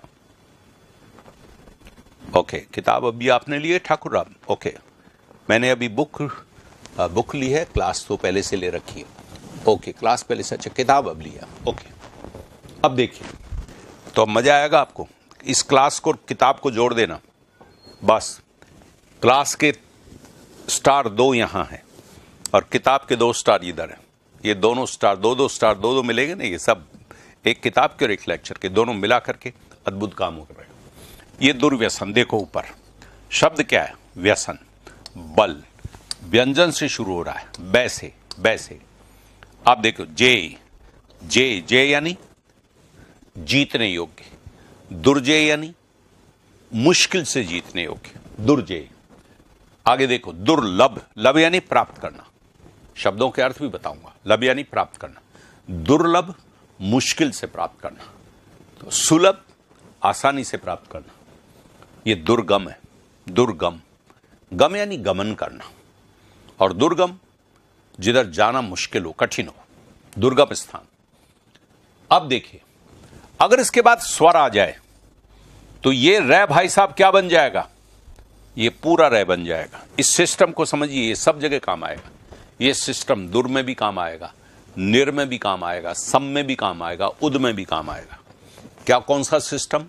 ओके, किताब अभी आपने ली है ठाकुर राम? ओके, मैंने अभी बुक ली है, क्लास तो पहले से ले रखी है। ओके, क्लास पहले से, अच्छा किताब अब लिया। ओके, अब देखिए तो अब मजा आएगा आपको। इस क्लास को किताब को जोड़ देना बस। क्लास के स्टार 2 यहां हैं और किताब के 2 स्टार इधर हैं। ये दोनों स्टार, दो स्टार, दो मिलेंगे ना, ये सब एक किताब के और एक लेक्चर के, दोनों मिला करके अद्भुत काम हो रहा है। ये दुर्व्यसन, देखो ऊपर शब्द क्या है? व्यसन, बल, व्यंजन से शुरू हो रहा है, बै से। आप देखो जे यानी जीतने योग्य, दुर्जय यानी मुश्किल से जीतने योग्य, दुर्जय। आगे देखो दुर्लभ, लब यानी प्राप्त करना, शब्दों के अर्थ भी बताऊंगा। लब यानी प्राप्त करना, दुर्लभ मुश्किल से प्राप्त करना, तो सुलभ आसानी से प्राप्त करना। ये दुर्गम है, दुर्गम, गम यानी गमन करना, और दुर्गम जिधर जाना मुश्किल हो, कठिन हो, दुर्गम स्थान। अब देखिए अगर इसके बाद स्वर आ जाए तो ये रै भाई साहब क्या बन जाएगा? ये पूरा रै बन जाएगा। इस सिस्टम को समझिए, ये सब जगह काम आएगा। ये सिस्टम दुर में भी काम आएगा, निर में भी काम आएगा, सम में भी काम आएगा, उद में भी काम आएगा। क्या, कौन सा सिस्टम?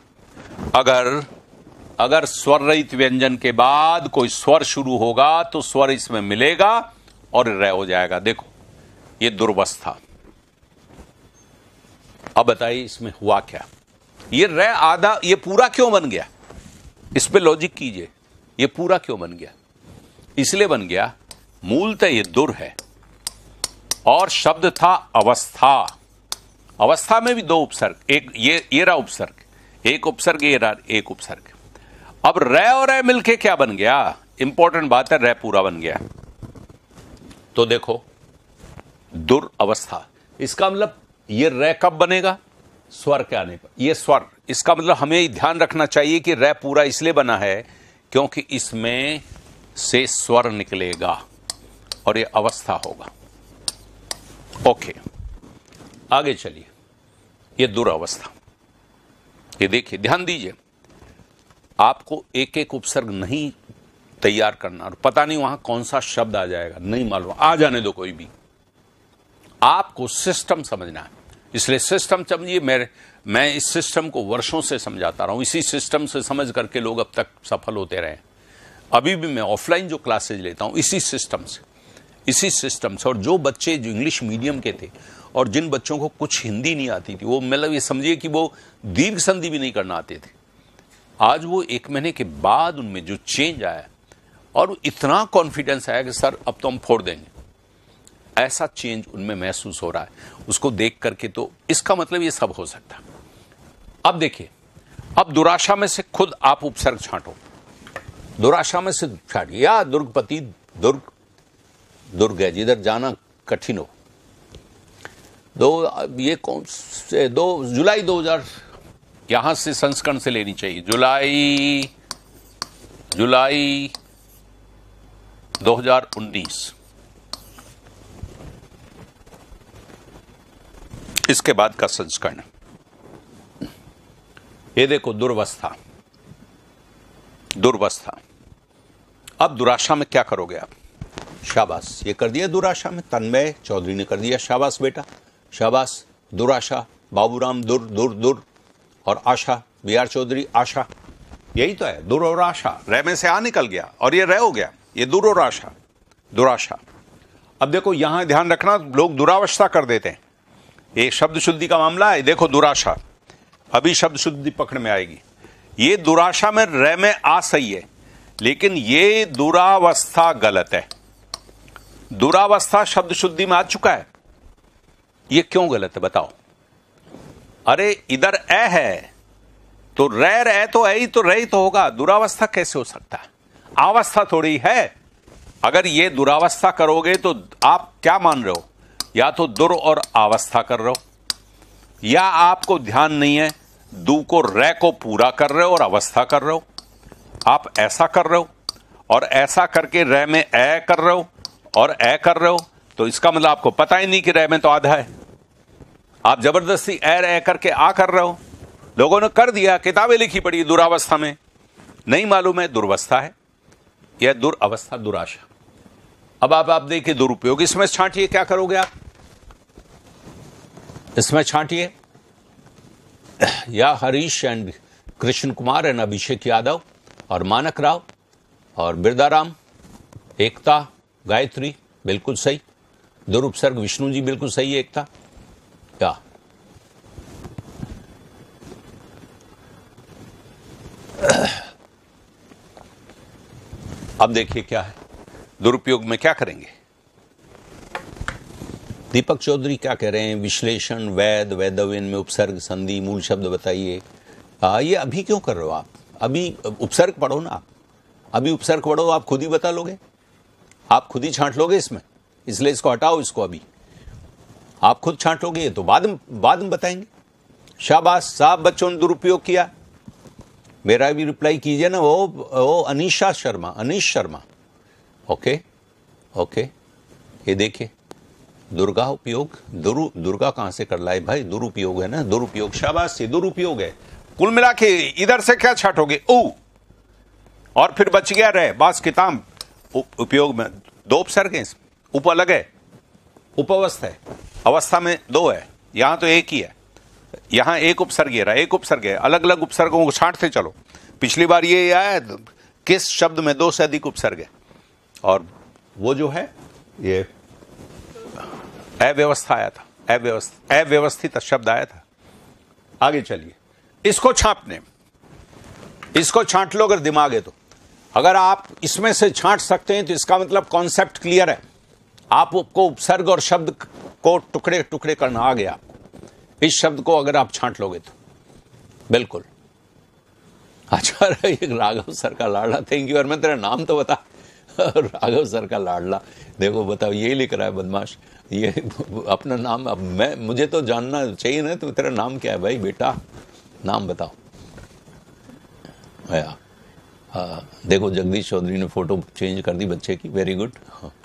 अगर स्वर रहित व्यंजन के बाद कोई स्वर शुरू होगा तो स्वर इसमें मिलेगा और रै हो जाएगा। देखो ये दुर्वस्था। अब बताइए इसमें हुआ क्या? ये रै आधा, ये पूरा क्यों बन गया? इस पे लॉजिक कीजिए, ये पूरा क्यों बन गया? इसलिए बन गया, मूलतः ये दुर है और शब्द था अवस्था। अवस्था में भी 2 उपसर्ग, एक ये रहा उपसर्ग, एक उपसर्ग, ये रहा एक उपसर्ग। अब रै और रै मिलके क्या बन गया? इंपॉर्टेंट बात है, रै पूरा बन गया। तो देखो दुर अवस्था, इसका मतलब ये रै कब बनेगा? स्वर के आने पर। ये स्वर, इसका मतलब हमें ध्यान रखना चाहिए कि रै पूरा इसलिए बना है क्योंकि इसमें से स्वर निकलेगा और ये अवस्था होगा। ओके, आगे चलिए। ये दुरावस्था, ये देखिए, ध्यान दीजिए, आपको एक एक उपसर्ग नहीं तैयार करना और पता नहीं वहां कौन सा शब्द आ जाएगा, नहीं मालूम, आ जाने दो कोई भी, आपको सिस्टम समझना है। इसलिए सिस्टम समझिए। मैं इस सिस्टम को वर्षों से समझाता रहा हूं, इसी सिस्टम से समझ करके लोग अब तक सफल होते रहे। अभी भी मैं ऑफलाइन जो क्लासेज लेता हूं इसी सिस्टम से। और जो बच्चे जो इंग्लिश मीडियम के थे और जिन बच्चों को कुछ हिंदी नहीं आती थी, वो मतलब ये समझिए कि वो दीर्घ संधि भी नहीं करना आते थे, आज वो 1 महीने के बाद उनमें जो चेंज आया और इतना कॉन्फिडेंस आया कि सर अब तो हम फोड़ देंगे, ऐसा चेंज उनमें महसूस हो रहा है। उसको देख करके तो इसका मतलब ये सब हो सकता है। अब देखिए, अब दुराशा में से खुद आप उपसर्ग छांटो, दुराशा में से छाटिए। या दुर्गपति, दुर्ग है जिधर जाना कठिन हो। ये कौन से 2 जुलाई 2000 यहां से संस्करण से लेनी चाहिए। जुलाई 2019, इसके बाद का संस्करण। ये देखो दुर्वस्था। अब दुराशा में क्या करोगे आप? शाबाश, ये कर दिया दुराशा में। तन्मय चौधरी ने कर दिया, शाबाश बेटा, शाबाश। दुराशा, बाबूराम दुर और आशा, BR चौधरी आशा, यही तो है दुर और आशा। रै में से आ निकल गया और ये रै हो गया, ये दुर और आशा, दुराशा। अब देखो यहां ध्यान रखना, लोग दुरावस्था कर देते हैं, ये शब्द शुद्धि का मामला है। देखो दुराशा, अभी शब्द शुद्धि पकड़ में आएगी। ये दुराशा में रै में आ सही है, लेकिन ये दुरावस्था गलत है। दुरावस्था शब्द शुद्धि में आ चुका है, ये क्यों गलत है बताओ? अरे इधर ए है, तो रह तो है ही, तो रही तो होगा। दुरावस्था कैसे हो सकता है? अवस्था थोड़ी है। अगर ये दुरावस्था करोगे तो आप क्या मान रहे हो? या तो दुर और अवस्था कर रहे हो, या आपको ध्यान नहीं है, दू को रे को पूरा कर रहे हो और अवस्था कर रहे हो। आप ऐसा कर रहे हो और ऐसा करके रे में ए कर रहे हो और ए कर रहे हो, तो इसका मतलब आपको पता ही नहीं कि रे में तो आधा है। आप जबरदस्ती ए करके आ कर रहे हो। लोगों ने कर दिया, किताबें लिखी पड़ी दुरावस्था में, नहीं मालूम है दुर्वस्था है यह दुरावस्था, दुराशा। अब आप देखिए दुरुपयोग। इसमें छांटिए, क्या करोगे आप? इसमें छांटिए या हरीश एंड कृष्ण कुमार एंड अभिषेक यादव और मानक राव और बिरदाराम, एकता, गायत्री, बिल्कुल सही। दुरुपसर्ग विष्णु जी, बिल्कुल सही है एकता। क्या अब देखिए क्या है दुरुपयोग में, क्या करेंगे? दीपक चौधरी क्या कह रहे हैं? विश्लेषण, वैद, वैदव्यन में उपसर्ग, संधि, मूल शब्द बताइए। ये अभी क्यों कर रहे हो आप? अभी उपसर्ग पढ़ो ना। आप अभी उपसर्ग पढ़ो, आप खुद ही बता लोगे, आप खुद ही छांट लोगे इसमें। इसलिए इसको हटाओ, इसको अभी आप खुद छांट लोगे, तो बाद में बताएंगे। शाबाश साहब, बच्चों ने दुरुपयोग किया। मेरा भी रिप्लाई कीजिए ना। वो अनीशा शर्मा, अनीश शर्मा। ओके, ये देखिए दुर्गा उपयोग। दुर्गा कहां से कर लाए भाई? दुरुपयोग है ना, दुरुपयोग। शाबाश से दुरुपयोग है। कुल मिला के इधर से क्या छाटोगे? ऊ, और फिर बच गया रहे बास किताब। उपयोग में दो उपसर्ग हैं, उप अलग है, उपअवस्था है, अवस्था में दो है, यहां तो एक ही है। यहां एक उपसर्ग रहा, एक उपसर्ग है। अलग अलग उपसर्गों को छांटते चलो। पिछली बार ये आया किस शब्द में दो से अधिक उपसर्ग है, और वो जो है ये अव्यवस्था आया था, अव्यवस्थित शब्द आया था। आगे चलिए, इसको छांट लो अगर दिमाग है तो। अगर आप इसमें से छांट सकते हैं तो इसका मतलब कॉन्सेप्ट क्लियर है। आपको उपसर्ग और शब्द को टुकड़े टुकड़े करना आ गया आपको। इस शब्द को अगर आप छांट लोगे तो बिल्कुल। अच्छा, राघव सर का लाडला, थैंक यू। और मैं तेरा नाम तो बता। राघव सर का लाडला, देखो बताओ, यही लिख रहा है बदमाश। ये अपना नाम, अब मुझे तो जानना चाहिए ना, तो तेरा नाम क्या है भाई? बेटा नाम बताओ। देखो जगदीश चौधरी ने फोटो चेंज कर दी बच्चे की, वेरी गुड।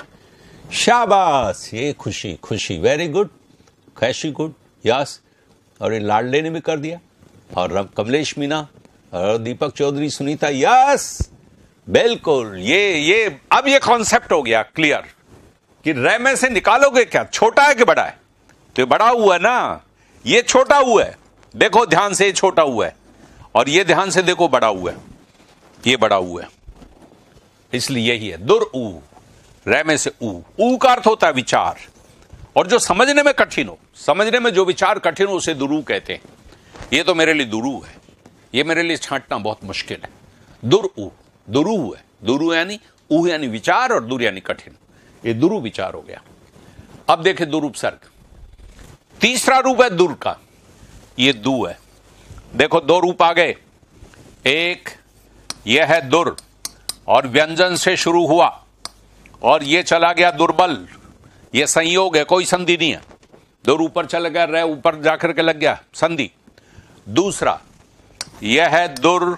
शाबाश, ये Khushi, very good, Kaishi good, yes. और ये लाडले ने भी कर दिया, और कमलेश मीना और दीपक चौधरी, सुनीता, यस बिल्कुल। ये अब ये कॉन्सेप्ट हो गया क्लियर कि रे में से निकालोगे क्या, छोटा है कि बड़ा है? तो बड़ा हुआ है ना, ये छोटा हुआ है। देखो ध्यान से, ये छोटा हुआ है, और ये ध्यान से देखो बड़ा हुआ है, ये बड़ा हुआ है। इसलिए यही है दुर ऊ, रे में से ऊ का अर्थ होता है विचार। और जो समझने में कठिन हो, समझने में जो विचार कठिन हो, उसे दुरू कहते हैं। ये तो मेरे लिए दुरू है, ये मेरे लिए छांटना बहुत मुश्किल है। दुर ऊ, दुरू है। दुरू यानी ऊ यानी विचार, और दुर यानी कठिन। ये दुरु विचार हो गया। अब देखें दुरुपसर्ग, तीसरा रूप है दुर का, ये दू है। देखो दो रूप आ गए। एक यह है दुर, और व्यंजन से शुरू हुआ, और ये चला गया दुर्बल। ये संयोग है, कोई संधि नहीं है। दुर ऊपर चला गया, रह ऊपर जाकर के लग गया, संधि। दूसरा यह है दुर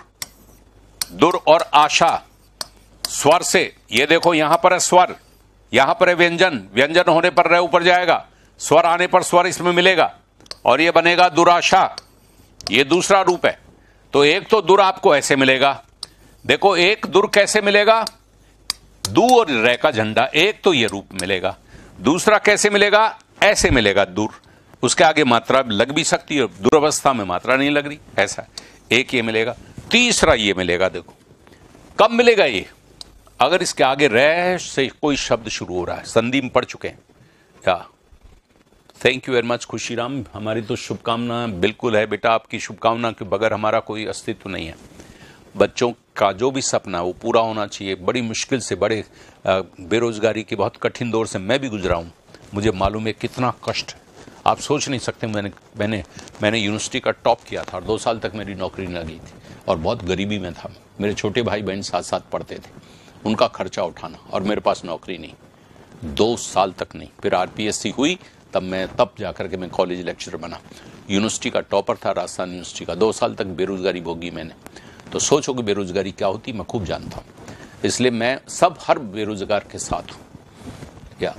और आशा, स्वर से। ये देखो यहां पर है स्वर, यहां पर है व्यंजन होने पर रह ऊपर जाएगा, स्वर आने पर स्वर इसमें मिलेगा, और ये बनेगा दुराशा। ये दूसरा रूप है। तो एक तो दुर आपको ऐसे मिलेगा, देखो एक दुर कैसे मिलेगा, दू और रे का झंडा, एक तो ये रूप मिलेगा। दूसरा कैसे मिलेगा, ऐसे मिलेगा दुर। उसके आगे मात्रा लग भी सकती है, दुरावस्था में मात्रा नहीं लग रही, ऐसा एक ये मिलेगा। तीसरा ये मिलेगा, देखो कब मिलेगा ये, अगर इसके आगे रे से कोई शब्द शुरू हो रहा है, संधि में पढ़ चुके हैं क्या? Thank you very much Khushiram, हमारी तो शुभकामना बिल्कुल है बेटा। आपकी शुभकामना के बगैर हमारा कोई अस्तित्व नहीं है। बच्चों का जो भी सपना है वो पूरा होना चाहिए। बड़ी मुश्किल से, बड़े बेरोजगारी के बहुत कठिन दौर से मैं भी गुजरा हूँ, मुझे मालूम है कितना कष्ट है। आप सोच नहीं सकते, मैंने यूनिवर्सिटी का टॉप किया था और 2 साल तक मेरी नौकरी न लगी थी और बहुत गरीबी में था। मेरे छोटे भाई बहन साथ साथ पढ़ते थे, उनका खर्चा उठाना, और मेरे पास नौकरी नहीं, 2 साल तक नहीं। फिर आरपीएससी हुई, तब जाकर के मैं कॉलेज लेक्चरर बना। यूनिवर्सिटी का टॉपर था, राजस्थान यूनिवर्सिटी का। 2 साल तक बेरोजगारी भोगी मैंने। तो सोचो कि बेरोजगारी क्या होती, मैं खूब जानता हूँ। इसलिए मैं हर बेरोजगार के साथ हूँ। क्या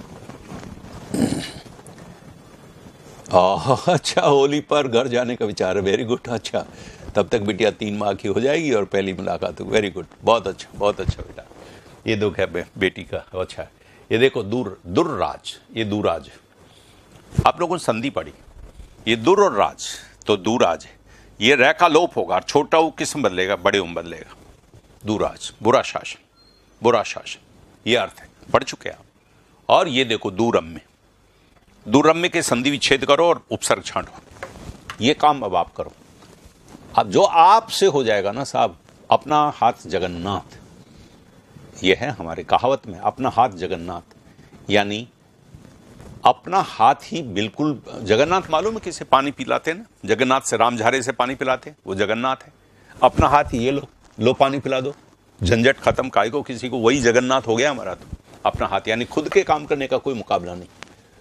अच्छा, होली पर घर जाने का विचार है, वेरी गुड। अच्छा, तब तक बिटिया 3 माह की हो जाएगी और पहली मुलाकात हो, वेरी गुड, बहुत अच्छा बेटा। ये दुख है बेटी का। अच्छा, ये देखो दुर्राज, ये दूराज। आप लोगों ने संधि पढ़ी, ये दुर और राज, तो दूराज है। ये रह का लोप होगा और छोटा ऊ किस में बदलेगा, बड़े ऊ में बदलेगा। दूराज, बुरा शासन, ये अर्थ है, पढ़ चुके आप। और ये देखो दूरम्य के संधि विच्छेद करो और उपसर्ग छांटो। ये काम अब आप करो। अब जो आपसे हो जाएगा ना साहब, अपना हाथ जगन्नाथ, ये है हमारे कहावत में, अपना हाथ जगन्नाथ, यानी अपना हाथ ही बिल्कुल। जगन्नाथ मालूम है किसे पानी पिलाते हैं ना, जगन्नाथ से रामझारे से पानी पिलाते हैं, वो जगन्नाथ है। अपना हाथ ही ये लो पानी पिला दो, झंझट खत्म, काय को किसी को, वही जगन्नाथ हो गया हमारा। तो अपना हाथ, यानी खुद के काम करने का कोई मुकाबला नहीं।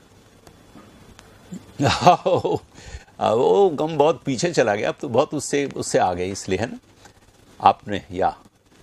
वो गम बहुत पीछे चला गया, अब तो बहुत उससे आ गए, इसलिए है ना। आपने या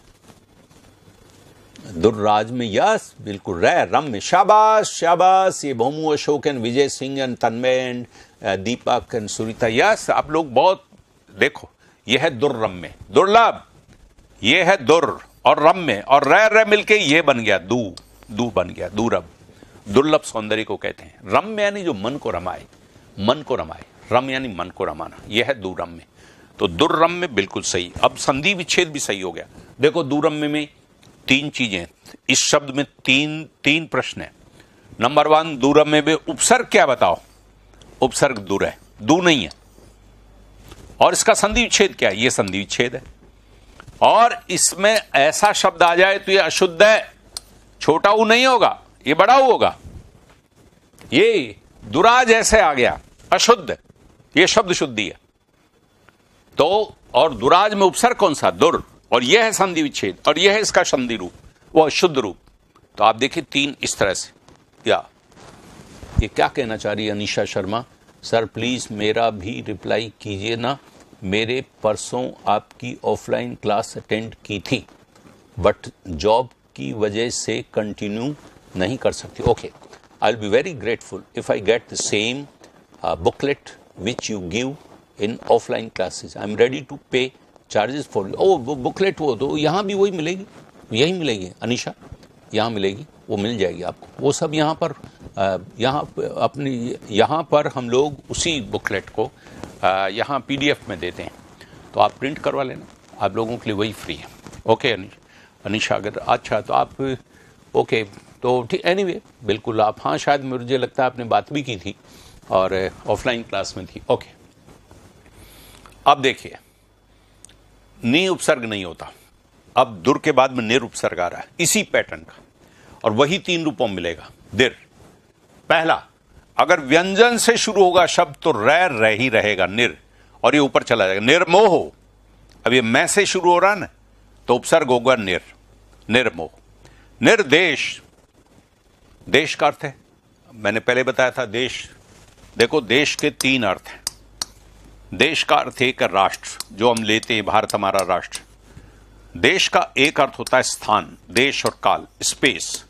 दुर्राज में यस, बिल्कुल रम में शाबाश। ये Bhomu, Ashok and Vijay Singh and Tanmay and Deepak and Surita, yes. आप लोग बहुत देखो, ये है दुर्रम में, दुर्लभ, ये है दुर और रम में, और रह मिलके ये बन गया दू बन गया, दूरब। दुर्लभ सौंदर्य को कहते हैं। रम यानी जो मन को रमाए, रम यानी मन को रमाना, यह है दूरम में। तो दुर्रम में बिल्कुल सही। अब संधि विच्छेद भी सही हो गया। देखो दूरम्य में 3 चीजें, इस शब्द में तीन प्रश्न है। नंबर 1, दूरम्य में उपसर्ग क्या बताओ, उपसर्ग दुर है, दू नहीं है। और इसका संधि विच्छेद क्या है, ये संधि विच्छेद है। और इसमें ऐसा शब्द आ जाए तो ये अशुद्ध है, छोटा ऊ नहीं होगा, ये बड़ा ऊ होगा। ये दुराज ऐसे आ गया, अशुद्ध, ये शब्द शुद्धि है। तो और दुराज में उपसर्ग कौन सा, दुर, और यह है संधि विच्छेद, और यह है इसका संधि रूप, वो शुद्ध रूप। तो आप देखिए 3 इस तरह से। या ये क्या कहना चाह रही है अनीशा शर्मा, सर प्लीज मेरा भी रिप्लाई कीजिए ना, मेरे परसों आपकी ऑफलाइन क्लास अटेंड की थी बट जॉब की वजह से कंटिन्यू नहीं कर सकती। Okay, I will be very grateful if I get the same booklet which you give in offline classes. I am ready to pay charges for. Oh वो booklet, वो तो यहाँ भी वही मिलेगी, यही मिलेगी अनीशा, यहाँ मिलेगी, वो मिल जाएगी आपको। वो सब यहाँ पर हम लोग उसी बुकलेट को यहाँ PDF में देते हैं, तो आप प्रिंट करवा लेना, आप लोगों के लिए वही फ्री है। ओके अनीशा, अगर अच्छा तो आप ओके, तो ठीक, एनीवे बिल्कुल आप, हाँ शायद मुझे लगता है आपने बात भी की थी और ऑफलाइन क्लास में थी। ओके, अब देखिए नी उपसर्ग नहीं होता, अब दुर के बाद में निर उपसर्ग आ रहा है इसी पैटर्न का, और वही 3 रूपों में मिलेगा। दिर पहला, अगर व्यंजन से शुरू होगा शब्द तो रह ही रहेगा, निर, और ये ऊपर चला जाएगा। निर्मोह, अब ये मैं से शुरू हो रहा है ना, तो उपसर्ग होगा निर, निर्मोह। निर्देश, देश का अर्थ है, मैंने पहले बताया था देश। देखो देश के 3 अर्थ हैं। देश का अर्थ एक है राष्ट्र, जो हम लेते हैं, भारत हमारा राष्ट्र। देश का एक अर्थ होता है स्थान, देश और काल, स्पेस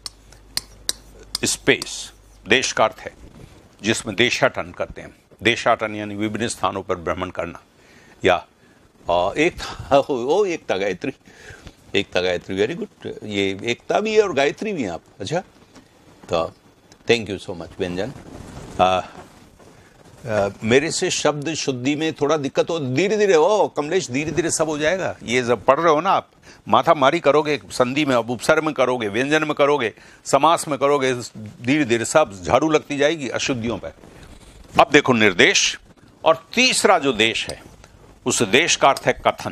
देश का अर्थ है, जिसमें देशाटन करते हैं। देशाटन यानी विभिन्न स्थानों पर भ्रमण करना। या एकता गायत्री, वेरी गुड, ये एकता भी है और गायत्री भी है आप। अच्छा, तो थैंक यू सो मच व्यंजन। मेरे से शब्द शुद्धि में थोड़ा दिक्कत हो, धीरे धीरे हो कमलेश, धीरे धीरे सब हो जाएगा। ये जब पढ़ रहे हो ना आप, माथा मारी करोगे संधि में, अब उपसर्ग में करोगे, व्यंजन में करोगे, समास में करोगे, धीरे धीरे सब झाड़ू लगती जाएगी अशुद्धियों पर। अब देखो निर्देश, और तीसरा जो देश है उस देश का अर्थ है कथन,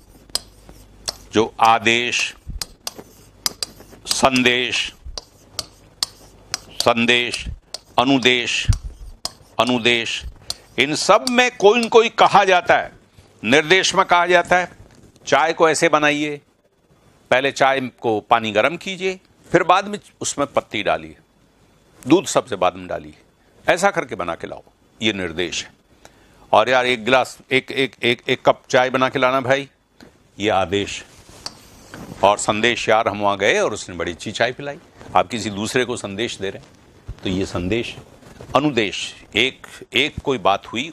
जो आदेश, संदेश, अनुदेश, अनुदेश, इन सब में कोई न कोई कहा जाता है। निर्देश में कहा जाता है चाय को ऐसे बनाइए, पहले चाय को पानी गर्म कीजिए, फिर बाद में उसमें पत्ती डालिए, दूध सबसे बाद में डालिए, ऐसा करके बना के लाओ, ये निर्देश है। और यार एक गिलास एक कप चाय बना के लाना भाई, ये आदेश। और संदेश, यार हम वहां गए और उसने बड़ी अच्छी चाय पिलाई, आप किसी दूसरे को संदेश दे रहे हैं, तो ये संदेश है। अनुदेश, एक कोई बात हुई,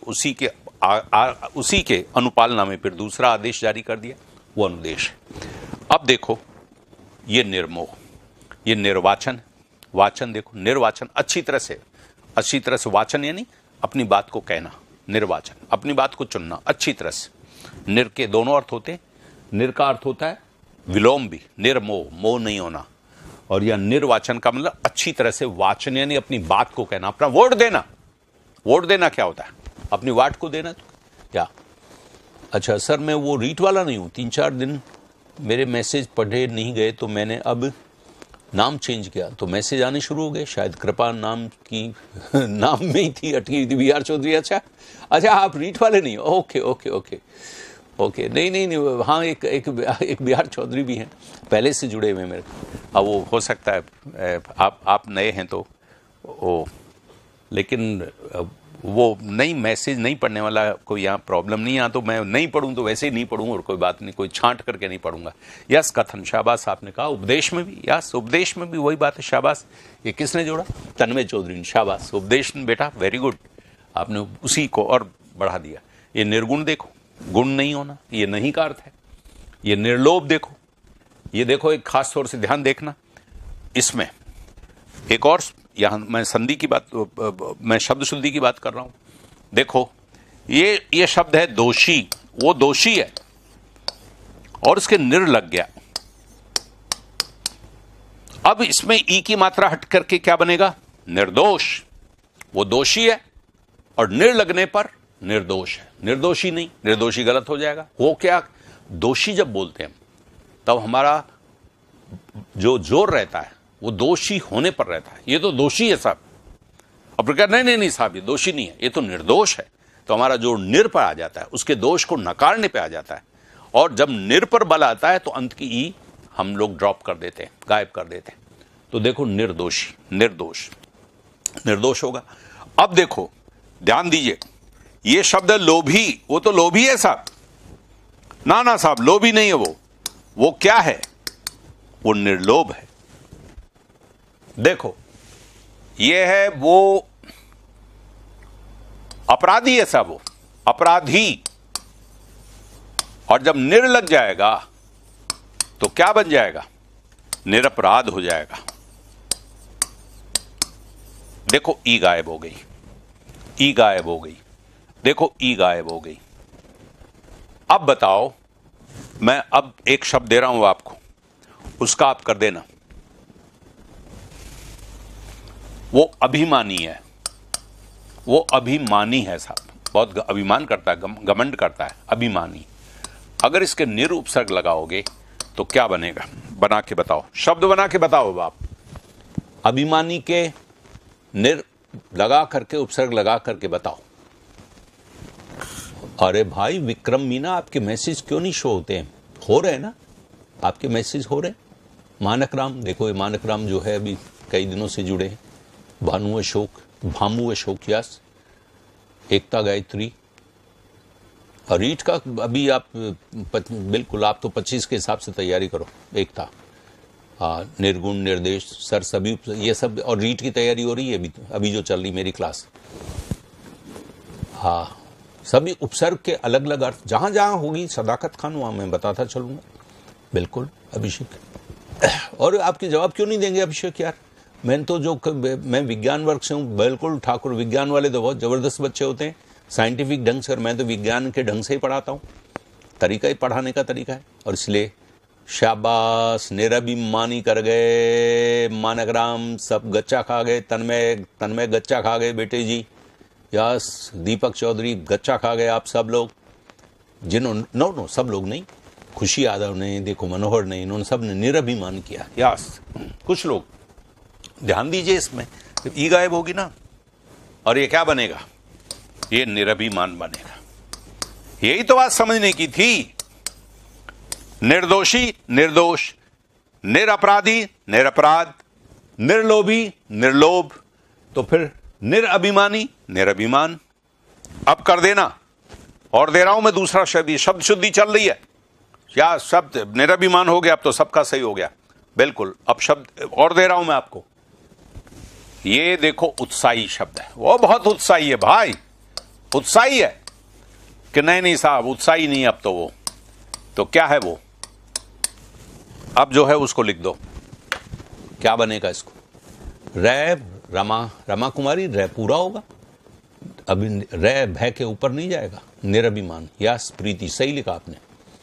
उसी के अनुपालना में फिर दूसरा आदेश जारी कर दिया, वो अनुदेश है। अब देखो ये निर्मोह, ये निर्वाचन, वाचन देखो, निर्वाचन अच्छी तरह से वाचन यानी अपनी बात को कहना, निर्वाचन अपनी बात को चुनना अच्छी तरह से। निर के दोनों अर्थ होते हैं, निर का अर्थ होता है विलोम भी, निर्मोह, मोह नहीं होना, और यह निर्वाचन का मतलब अच्छी तरह से वाचन यानी अपनी बात को कहना, अपना वोट देना। वोट देना क्या होता है? अपनी वाट को देना। क्या? अच्छा सर मैं वो रीट वाला नहीं हूं, 3-4 दिन मेरे मैसेज पढ़े नहीं गए तो मैंने अब नाम चेंज किया तो मैसेज आने शुरू हो गए, शायद कृपा नाम की नाम में ही थी, अटकी हुई थी BR चौधरी। अच्छा आप रीट वाले नहीं? ओके ओके ओके ओके, नहीं, हाँ एक BR चौधरी भी हैं, पहले से जुड़े हुए मेरे। अब वो हो सकता है आप नए हैं तो वो, लेकिन वो नहीं, मैसेज नहीं पढ़ने वाला कोई यहाँ प्रॉब्लम नहीं है, तो मैं नहीं पढ़ूँ तो वैसे ही नहीं पढ़ूँ, और कोई बात नहीं, कोई छांट करके नहीं पढ़ूंगा। यस कथन, शाबाश आपने कहा। उपदेश में भी, यस उपदेश में भी वही बात है, शाबाश। ये किसने जोड़ा? तन्मय चौधरी ने, शाबाश। उपदेश बेटा वेरी गुड, आपने उसी को और बढ़ा दिया। ये निर्गुण देखो, गुण नहीं होना, ये नहीं का अर्थ है। ये निर्लोभ देखो, ये देखो एक खास तौर से ध्यान देखना, इसमें एक और, यहां मैं संधि की बात, मैं शब्द शुद्धि की बात कर रहा हूं। देखो ये शब्द है दोषी, वो दोषी है और उसके निर लग गया। अब इसमें ई की मात्रा हट करके क्या बनेगा? निर्दोष। वो दोषी है और निर लगने पर निर्दोष है, निर्दोषी नहीं, निर्दोषी गलत हो जाएगा। वो क्या, दोषी जब बोलते हैं तब हमारा जो जोर रहता है वो दोषी होने पर रहता है। ये तो दोषी है साहब, अब नहीं साहब ये दोषी नहीं है, ये तो निर्दोष है, तो हमारा जो निर पर आ जाता है उसके दोष को नकारने पे आ जाता है। और जब निर पर बल आता है तो अंत की ई हम लोग ड्रॉप कर देते हैं, गायब कर देते हैं। तो देखो निर्दोषी, निर्दोष, निर्दोष होगा। अब देखो ध्यान दीजिए, ये शब्द है लोभी, वो तो लोभी है साहब, ना साहब लोभी नहीं है वो क्या है? वो निर्लोभ है। देखो ये है वो अपराधी है साहब, वो अपराधी। और जब निर लग जाएगा तो क्या बन जाएगा? निरपराध हो जाएगा। देखो ई गायब हो गई, ई गायब हो गई, देखो ई गायब हो गई। अब बताओ, मैं अब एक शब्द दे रहा हूं आपको, उसका आप कर देना। वो अभिमानी है, वो अभिमानी है साहब, बहुत अभिमान करता है, घमंड करता है, अभिमानी। अगर इसके निर उपसर्ग लगाओगे तो क्या बनेगा? बना के बताओ, शब्द बना के बताओ बाप। अभिमानी के निर लगा करके, उपसर्ग लगा करके बताओ। अरे भाई विक्रम मीना, आपके मैसेज क्यों नहीं शो होते हैं? हो रहे हैं ना आपके मैसेज, हो रहे हैं। मानक राम, देखो ये मानक राम जो है अभी कई दिनों से जुड़े हैं। भानु अशोक यस, एकता गायत्री, रीट का अभी आप बिल्कुल, आप तो 25 के हिसाब से तैयारी करो। एकता, निर्गुण, निर्देश, सर सभी ये सब, और रीट की तैयारी हो रही है अभी जो चल रही मेरी क्लास। हाँ, सभी उपसर्ग के अलग अलग अर्थ, जहां जहां होगी सदाकत खान वहां मैं बताता चलूंगा। बिल्कुल अभिषेक। और आपके जवाब क्यों नहीं देंगे अभिषेक यार? मैं तो मैं विज्ञान वर्ग से हूं, बिल्कुल ठाकुर। विज्ञान वाले तो बहुत जबरदस्त बच्चे होते हैं, साइंटिफिक ढंग से, और मैं तो विज्ञान के ढंग से ही पढ़ाता हूं, तरीका ही पढ़ाने का तरीका है। और इसलिए शाबाश, निरभिमानी कर गए मानक राम, सब गच्चा खा गए। तन्मय गच्चा खा गए बेटे जी, यस। दीपक चौधरी गच्चा खा गए आप सब लोग, जिन्होंने नो सब लोग नहीं, खुशी यादव ने, देखो मनोहर ने, इन्होंने सब ने निरभिमान किया, यस। कुछ लोग ध्यान दीजिए इसमें, जब ई गायब होगी ना, और ये क्या बनेगा? ये निरभिमान बनेगा। यही तो बात समझने की थी। निर्दोषी निर्दोष, निरपराधी निरपराध, निर्लोभी निर्लोभ, तो फिर निरअभिमानी निरभिमान। अब कर देना, और दे रहा हूं मैं दूसरा शब्द, ये शब्द शुद्धि चल रही है या शब्द निरभिमान हो गया, अब तो सबका सही हो गया बिल्कुल। अब शब्द और दे रहा हूं मैं आपको, ये देखो उत्साही शब्द है। वो बहुत उत्साही है भाई, उत्साही है कि नहीं साहब उत्साही नहीं, अब तो वो तो क्या है वो, अब जो है उसको लिख दो। क्या बनेगा इसको, रै रमा कुमारी, रै पूरा होगा, अभी रै भय के ऊपर नहीं जाएगा। निरभिमान, यस प्रीति, सही लिखा आपने।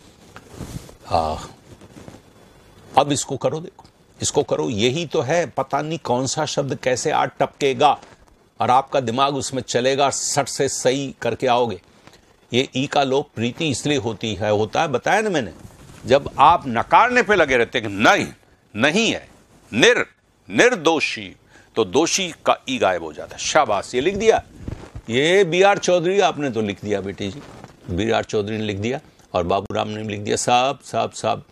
अब इसको करो, देखो इसको करो, यही तो है। पता नहीं कौन सा शब्द कैसे आज टपकेगा और आपका दिमाग उसमें चलेगा, सट से सही करके आओगे। ये ई का लोप प्रीति इसलिए होता है, बताया ना मैंने, जब आप नकारने पे लगे रहते हैं कि नहीं है, निर्दोषी, तो दोषी का ई गायब हो जाता है। शाबाश, ये लिख दिया। ये बी.आर. चौधरी आपने तो लिख दिया बेटी जी, बी.आर. चौधरी ने लिख दिया और बाबूराम ने लिख दिया। साहब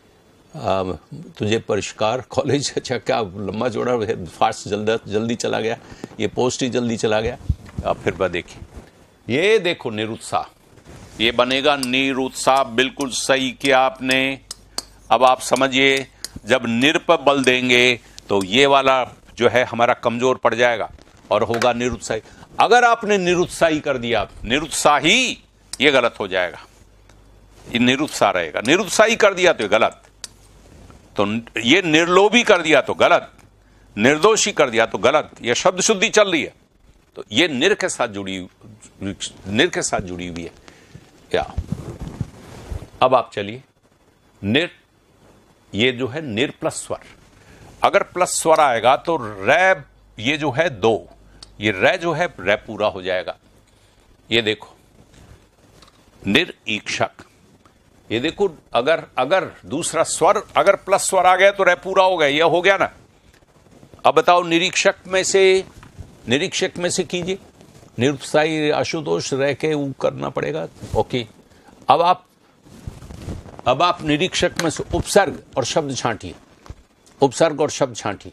तुझे परिष्कार कॉलेज, अच्छा क्या लंबा चौड़ा फास्ट जल्दी चला गया, ये पोस्ट ही जल्दी चला गया। अब फिर देखिए, ये देखो निरुत्साह, ये बनेगा निरुत्साह, बिल्कुल सही किया आपने। अब आप समझिए, जब निर पर बल देंगे तो ये वाला जो है हमारा कमजोर पड़ जाएगा और होगा निरुत्साही। अगर आपने निरुत्साही कर दिया, निरुत्साही, ये गलत हो जाएगा, ये निरुत्साह रहेगा। निरुत्साही कर दिया तो ये गलत, तो ये निर्लोभी कर दिया तो गलत, निर्दोषी कर दिया तो गलत। ये शब्द शुद्धि चल रही है, तो ये निर के साथ जुड़ी हुई है क्या। अब आप चलिए, निर, ये जो है निर प्लस स्वर, अगर प्लस स्वर आएगा तो रै, ये जो है दो, ये रै जो है रै पूरा हो जाएगा। ये देखो निरीक्षक, ये देखो अगर दूसरा स्वर, अगर प्लस स्वर आ गया तो रै पूरा हो गया, ये हो गया ना। अब बताओ निरीक्षक में से कीजिए, निरुत्साही आशुतोष रह के वो करना पड़ेगा। ओके, अब आप निरीक्षक में से उपसर्ग और शब्द छांटिए, उपसर्ग और शब्द छांटिए,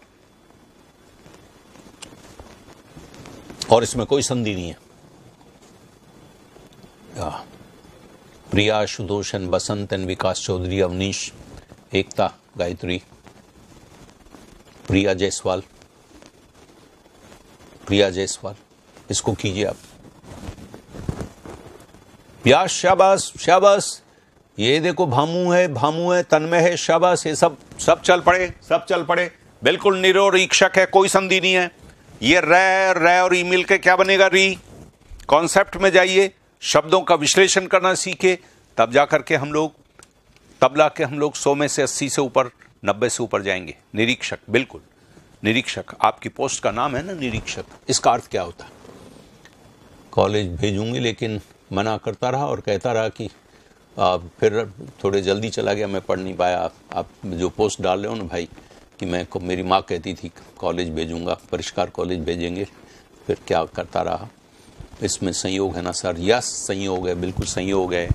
और इसमें कोई संधि नहीं है। प्रिया, सुदोषन, बसंतन, विकास चौधरी, अवनीश, एकता गायत्री, प्रिया जायसवाल, इसको कीजिए आप। या शाबाश, ये देखो भामू है, तन्मय है, शाबाश, ये सब चल पड़े, बिल्कुल निरीक्षक है, कोई संधि नहीं है। ये रै और ई मिल के क्या बनेगा, री। कॉन्सेप्ट में जाइए, शब्दों का विश्लेषण करना सीखे, तब जाकर के हम लोग 100 में से 80 से ऊपर, 90 से ऊपर जाएंगे। निरीक्षक, बिल्कुल निरीक्षक, आपकी पोस्ट का नाम है ना निरीक्षक। इसका अर्थ क्या होता है, कॉलेज भेजूंगी, लेकिन मना करता रहा और कहता रहा कि फिर थोड़े जल्दी चला गया, मैं पढ़ नहीं पाया। आप जो पोस्ट डाल रहे हो ना भाई, कि मेरी माँ कहती थी कॉलेज भेजूंगा, परिष्कार कॉलेज भेजेंगे, फिर क्या करता रहा। इसमें संयोग है ना सर, यस संयोग है, बिल्कुल संयोग है।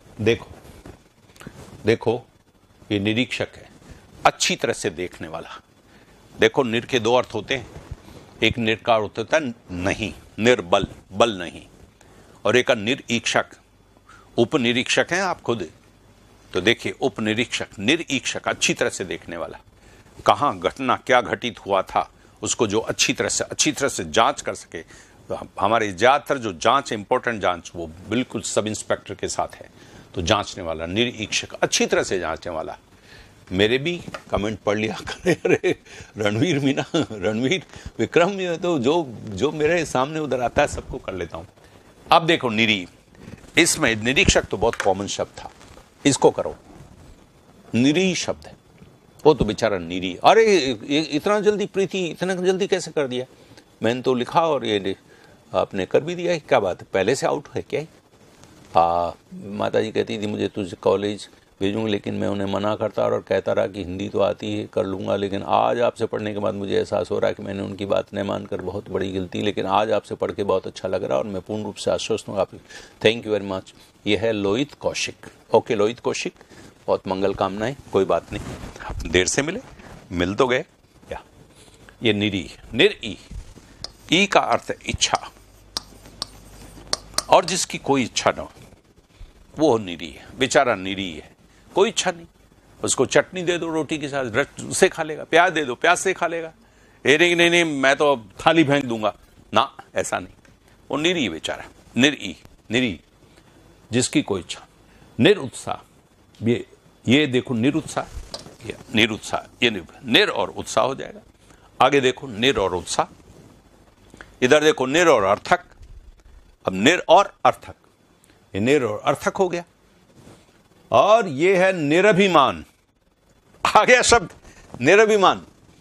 देखो ये निरीक्षक है, अच्छी तरह से देखने वाला। देखो निर के दो अर्थ होते हैं, एक निर का अर्थ होता है नहीं, निर्बल, बल नहीं, और एक निरीक्षक, उपनिरीक्षक हैं आप खुद। तो देखिए उपनिरीक्षक, निरीक्षक, अच्छी तरह से देखने वाला, कहाँ घटना क्या घटित हुआ था उसको जो अच्छी तरह से जांच कर सके। तो हमारे ज्यादातर जो जांच, इंपॉर्टेंट जांच, वो बिल्कुल सब इंस्पेक्टर के साथ है। तो जांचने वाला, निरीक्षक, अच्छी तरह से जांचने वाला। मेरे भी कमेंट पढ़ लिया करे, अरे रणवीर मीना, रणवीर विक्रम, तो जो मेरे सामने उधर आता है सबको कर लेता हूं। अब देखो इसमें निरीक्षक तो बहुत कॉमन शब्द था, इसको करो, निरी शब्द है, वो तो बेचारा निरी। अरे इतना जल्दी प्रीति, इतना जल्दी कैसे कर दिया, मैंने तो लिखा और ये आपने कर भी दिया, क्या बात है, पहले से आउट है क्या। माता जी कहती थी मुझे तुझे कॉलेज भेजूंगा, लेकिन मैं उन्हें मना करता और कहता रहा कि हिंदी तो आती है, कर लूँगा। लेकिन आज आपसे पढ़ने के बाद मुझे एहसास हो रहा है कि मैंने उनकी बात नहीं मानकर बहुत बड़ी गलती, लेकिन आज आपसे पढ़ के बहुत अच्छा लग रहा है और मैं पूर्ण रूप से आश्वस्त हूँ। आप थैंक यू वेरी मच। ये है लोहित कौशिक। ओके लोहित कौशिक, बहुत मंगल कामनाएं, कोई बात नहीं, देर से मिले, मिल तो गए। या ये निरी, निर ई का अर्थ है इच्छा, और जिसकी कोई इच्छा ना हो वो निरी है, बेचारा निरी है, कोई इच्छा नहीं। उसको चटनी दे दो रोटी के साथ, उससे खा लेगा, प्याज दे दो प्याज से खा लेगा। नहीं नहीं नहीं मैं तो थाली फेंक दूंगा ना, ऐसा नहीं, वो निरी बेचारा। निरी जिसकी कोई इच्छा। निरुत्साह, ये देखो निरुत्साह, ये निर और उत्साह हो जाएगा। आगे देखो निर और उत्साह, इधर देखो निर और अर्थक। अब निर और अर्थक, ये निर और अर्थक हो गया। और ये है निरभिमान, आ गया शब्द निरभिमान।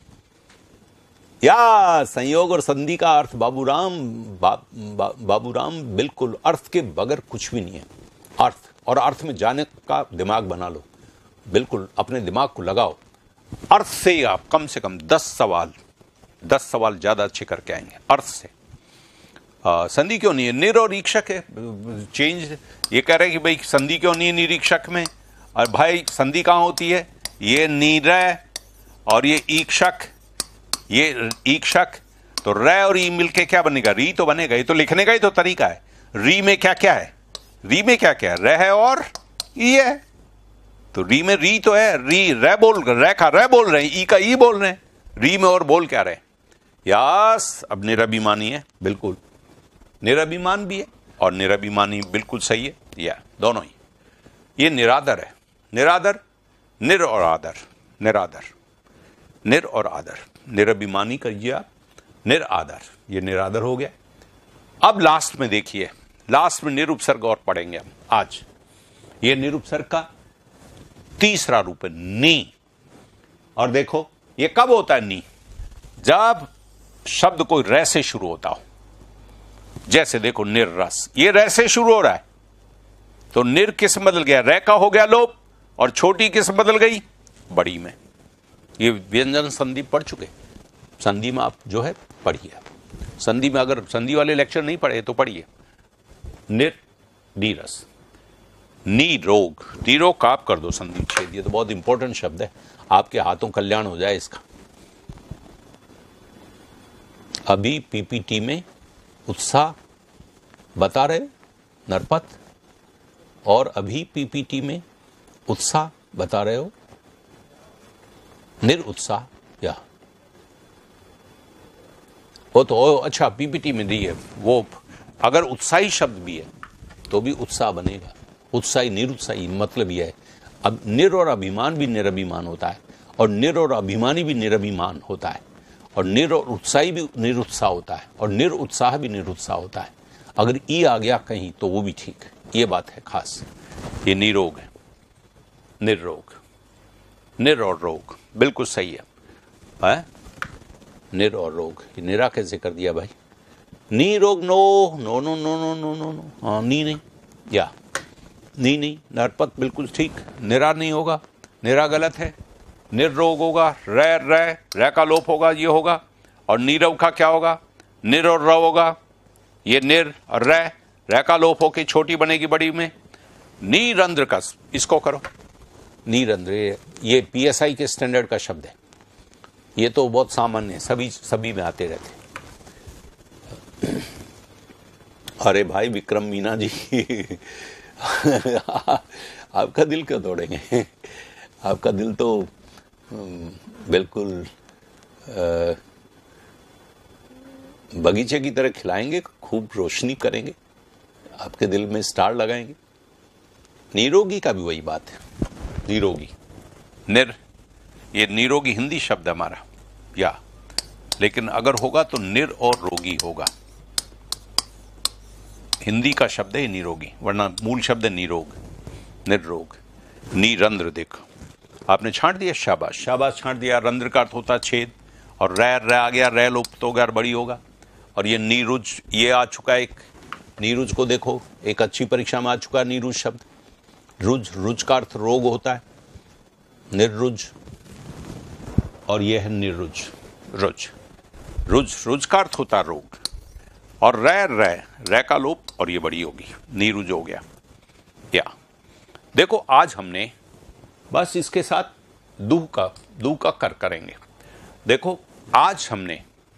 या संयोग और संधि का अर्थ बाबूराम, बाबूराम बिल्कुल अर्थ के बगैर कुछ भी नहीं है। अर्थ और अर्थ में जाने का दिमाग बना लो, बिल्कुल अपने दिमाग को लगाओ। अर्थ से ही आप कम से कम 10 सवाल ज्यादा अच्छे करके आएंगे अर्थ से। संधि क्यों नहीं है? निर और ईक्षक है, चेंज। ये कह रहे हैं कि भाई संधि क्यों नहीं है निरीक्षक में? और भाई संधि कहां होती है? ये नीरय और ये ईक्षक, ये ईक्षक, तो र और ई मिलके क्या बनेगा? री तो बनेगा। ये तो लिखने का ही तो तरीका है। री में क्या क्या है? री में क्या क्या है? र है और ई है। तो री में री तो है, री र बोल, र का र बोल रहे हैं, ई का ई बोल रहे हैं, री में और बोल क्या रहे? यास। अब निरभिमानी है, बिल्कुल निरभिमान भी है और निरभिमानी बिल्कुल सही है, या दोनों ही। ये निरादर है, निरादर, निर और आदर, निरादर, निर और आदर, निरभिमानी करिए आप, निर आदर, ये निरादर हो गया। अब लास्ट में देखिए, लास्ट में निरुपसर्ग और पढ़ेंगे हम आज। ये निरुपसर्ग का तीसरा रूप है नी। और देखो ये कब होता है नी? जब शब्द कोई रै से शुरू होता हो। जैसे देखो निर्रस, ये रै से शुरू हो रहा है, तो निर किस बदल गया? रै का हो गया लोप, और छोटी किस बदल गई? बड़ी में। ये व्यंजन संधि पढ़ चुके, संधि में आप जो है पढ़िए। संधि में अगर संधि वाले लेक्चर नहीं पढ़े तो पढ़िए। निर, नीरस, नीरोग, नीरोग का आप कर दो संधि छेद, ये तो बहुत इंपॉर्टेंट शब्द है, आपके हाथों कल्याण हो जाए इसका। अभी पीपीटी में उत्साह बता रहे नरपत, और अभी पीपीटी में उत्साह बता रहे हो निरुत्साह। या वो तो अच्छा पीपीटी में दी है, वो अगर उत्साही शब्द भी है तो भी उत्साह बनेगा। उत्साही निरुत्साही मतलब यह है। अब निर और अभिमान भी निरभिमान होता है, और निर और अभिमानी भी निरभिमान होता है, और निर और उत्साही भी निरुत्साह होता है, और निर उत्साह भी निरुत्साह होता है। अगर ई आ गया कहीं तो वो भी ठीक है, ये बात है खास। ये निरोग है, निर्रोग, निर और रोग, बिल्कुल सही है। निर और रोग, निरा कैसे कर दिया भाई? नी रोग, no no no no no no no no, हाँ नी नहीं, या नी नहीं, नरपत बिल्कुल ठीक, निरा नहीं होगा, निरा गलत है, निर्रोग होगा, रै का लोप होगा, ये होगा, और नीरव का क्या होगा? निर और रव होगा, ये निर और रै का लोप होके छोटी बनेगी बड़ी में। नीरंध्र का, इसको करो नीरंध्र, ये पीएसआई के स्टैंडर्ड का शब्द है, ये तो बहुत सामान्य है, सभी में आते रहते। अरे भाई विक्रम मीना जी आपका दिल क्यों तोड़ेंगे? आपका दिल तो बिल्कुल बगीचे की तरह खिलाएंगे, खूब रोशनी करेंगे, आपके दिल में स्टार लगाएंगे। निरोगी का भी वही बात है, निरोगी, निर, ये निरोगी हिंदी शब्द है हमारा, या लेकिन अगर होगा तो निर और रोगी होगा, हिंदी का शब्द है निरोगी, वरना मूल शब्द है निरोग, निर्रोग। नीरंध्र देखो आपने छांट दिया, शाबाश शाबाश छांट दिया। रंध्र का अर्थ होता छेद, और रै आ गया, रै लुप्त होगा, बड़ी होगा। और ये नीरुज, ये आ चुका है एक, नीरुज को देखो एक अच्छी परीक्षा में आ चुका है नीरुज शब्द। रुज, रुज का अर्थ रोग होता है, निर्रुज, और यह है निर्रुज, रुज। रुज, रुज का अर्थ होता है रोग, और रै का लोप, और ये बड़ी होगी, नीरुज हो गया। या देखो आज हमने बस इसके साथ दू का कर करेंगे। देखो आज हमने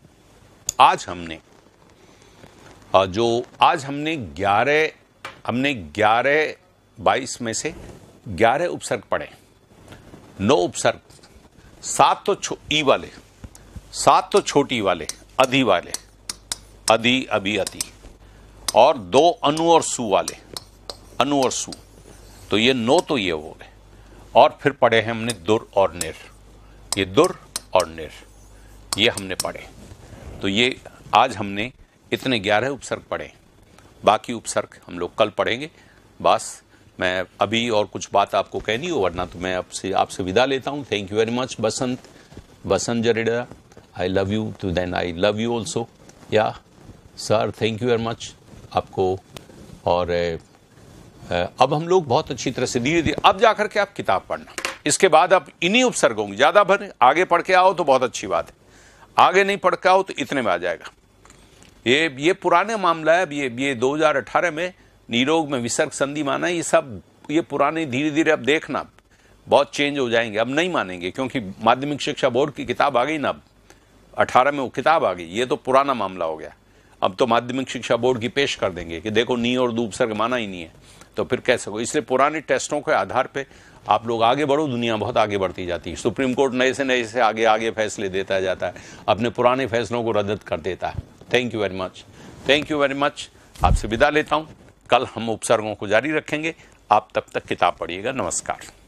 22 में से 11 उपसर्ग पढ़े, 9 उपसर्ग, 7 तो ई वाले, 7 तो छोटी वाले, अधि वाले, अधि, अभी, अति, और 2 अनु और सु वाले, अनु और सु, तो ये 9 तो ये हो गए। और फिर पढ़े हैं हमने दुर और निर, ये दुर और निर ये हमने पढ़े। तो ये आज हमने इतने 11 उपसर्ग पढ़े, बाकी उपसर्ग हम लोग कल पढ़ेंगे। बस मैं अभी और कुछ बात आपको कहनी हो, वरना तो मैं आपसे विदा लेता हूँ। Thank you very much Basant Jadeja, I love you, तो then I love you also. Yeah sir, thank you very much आपको। और अब हम लोग बहुत अच्छी तरह से धीरे धीरे अब जाकर के आप किताब पढ़ना, इसके बाद आप इन्हीं उपसर्गों की ज़्यादा भर आगे पढ़ के आओ तो बहुत अच्छी बात है, आगे नहीं पढ़ के आओ तो इतने में आ जाएगा। ये पुराने मामला है। अब ये 2018 में निरोग में विसर्ग संधि माना, ये सब ये पुराने, धीरे धीरे अब देखना बहुत चेंज हो जाएंगे। अब नहीं मानेंगे क्योंकि माध्यमिक शिक्षा बोर्ड की किताब आ गई ना, अब 18 में वो किताब आ गई। ये तो पुराना मामला हो गया। अब तो माध्यमिक शिक्षा बोर्ड की पेश कर देंगे कि देखो नी और दू उपसर्ग माना ही नहीं है, तो फिर कैसे हो। इसलिए पुराने टेस्टों के आधार पे आप लोग आगे बढ़ो, दुनिया बहुत आगे बढ़ती जाती है। सुप्रीम कोर्ट नए से आगे फैसले देता जाता है, अपने पुराने फैसलों को रद्द कर देता है। Thank you very much. आपसे विदा लेता हूँ। कल हम उपसर्गों को जारी रखेंगे। आप तब तक किताब पढ़िएगा। नमस्कार।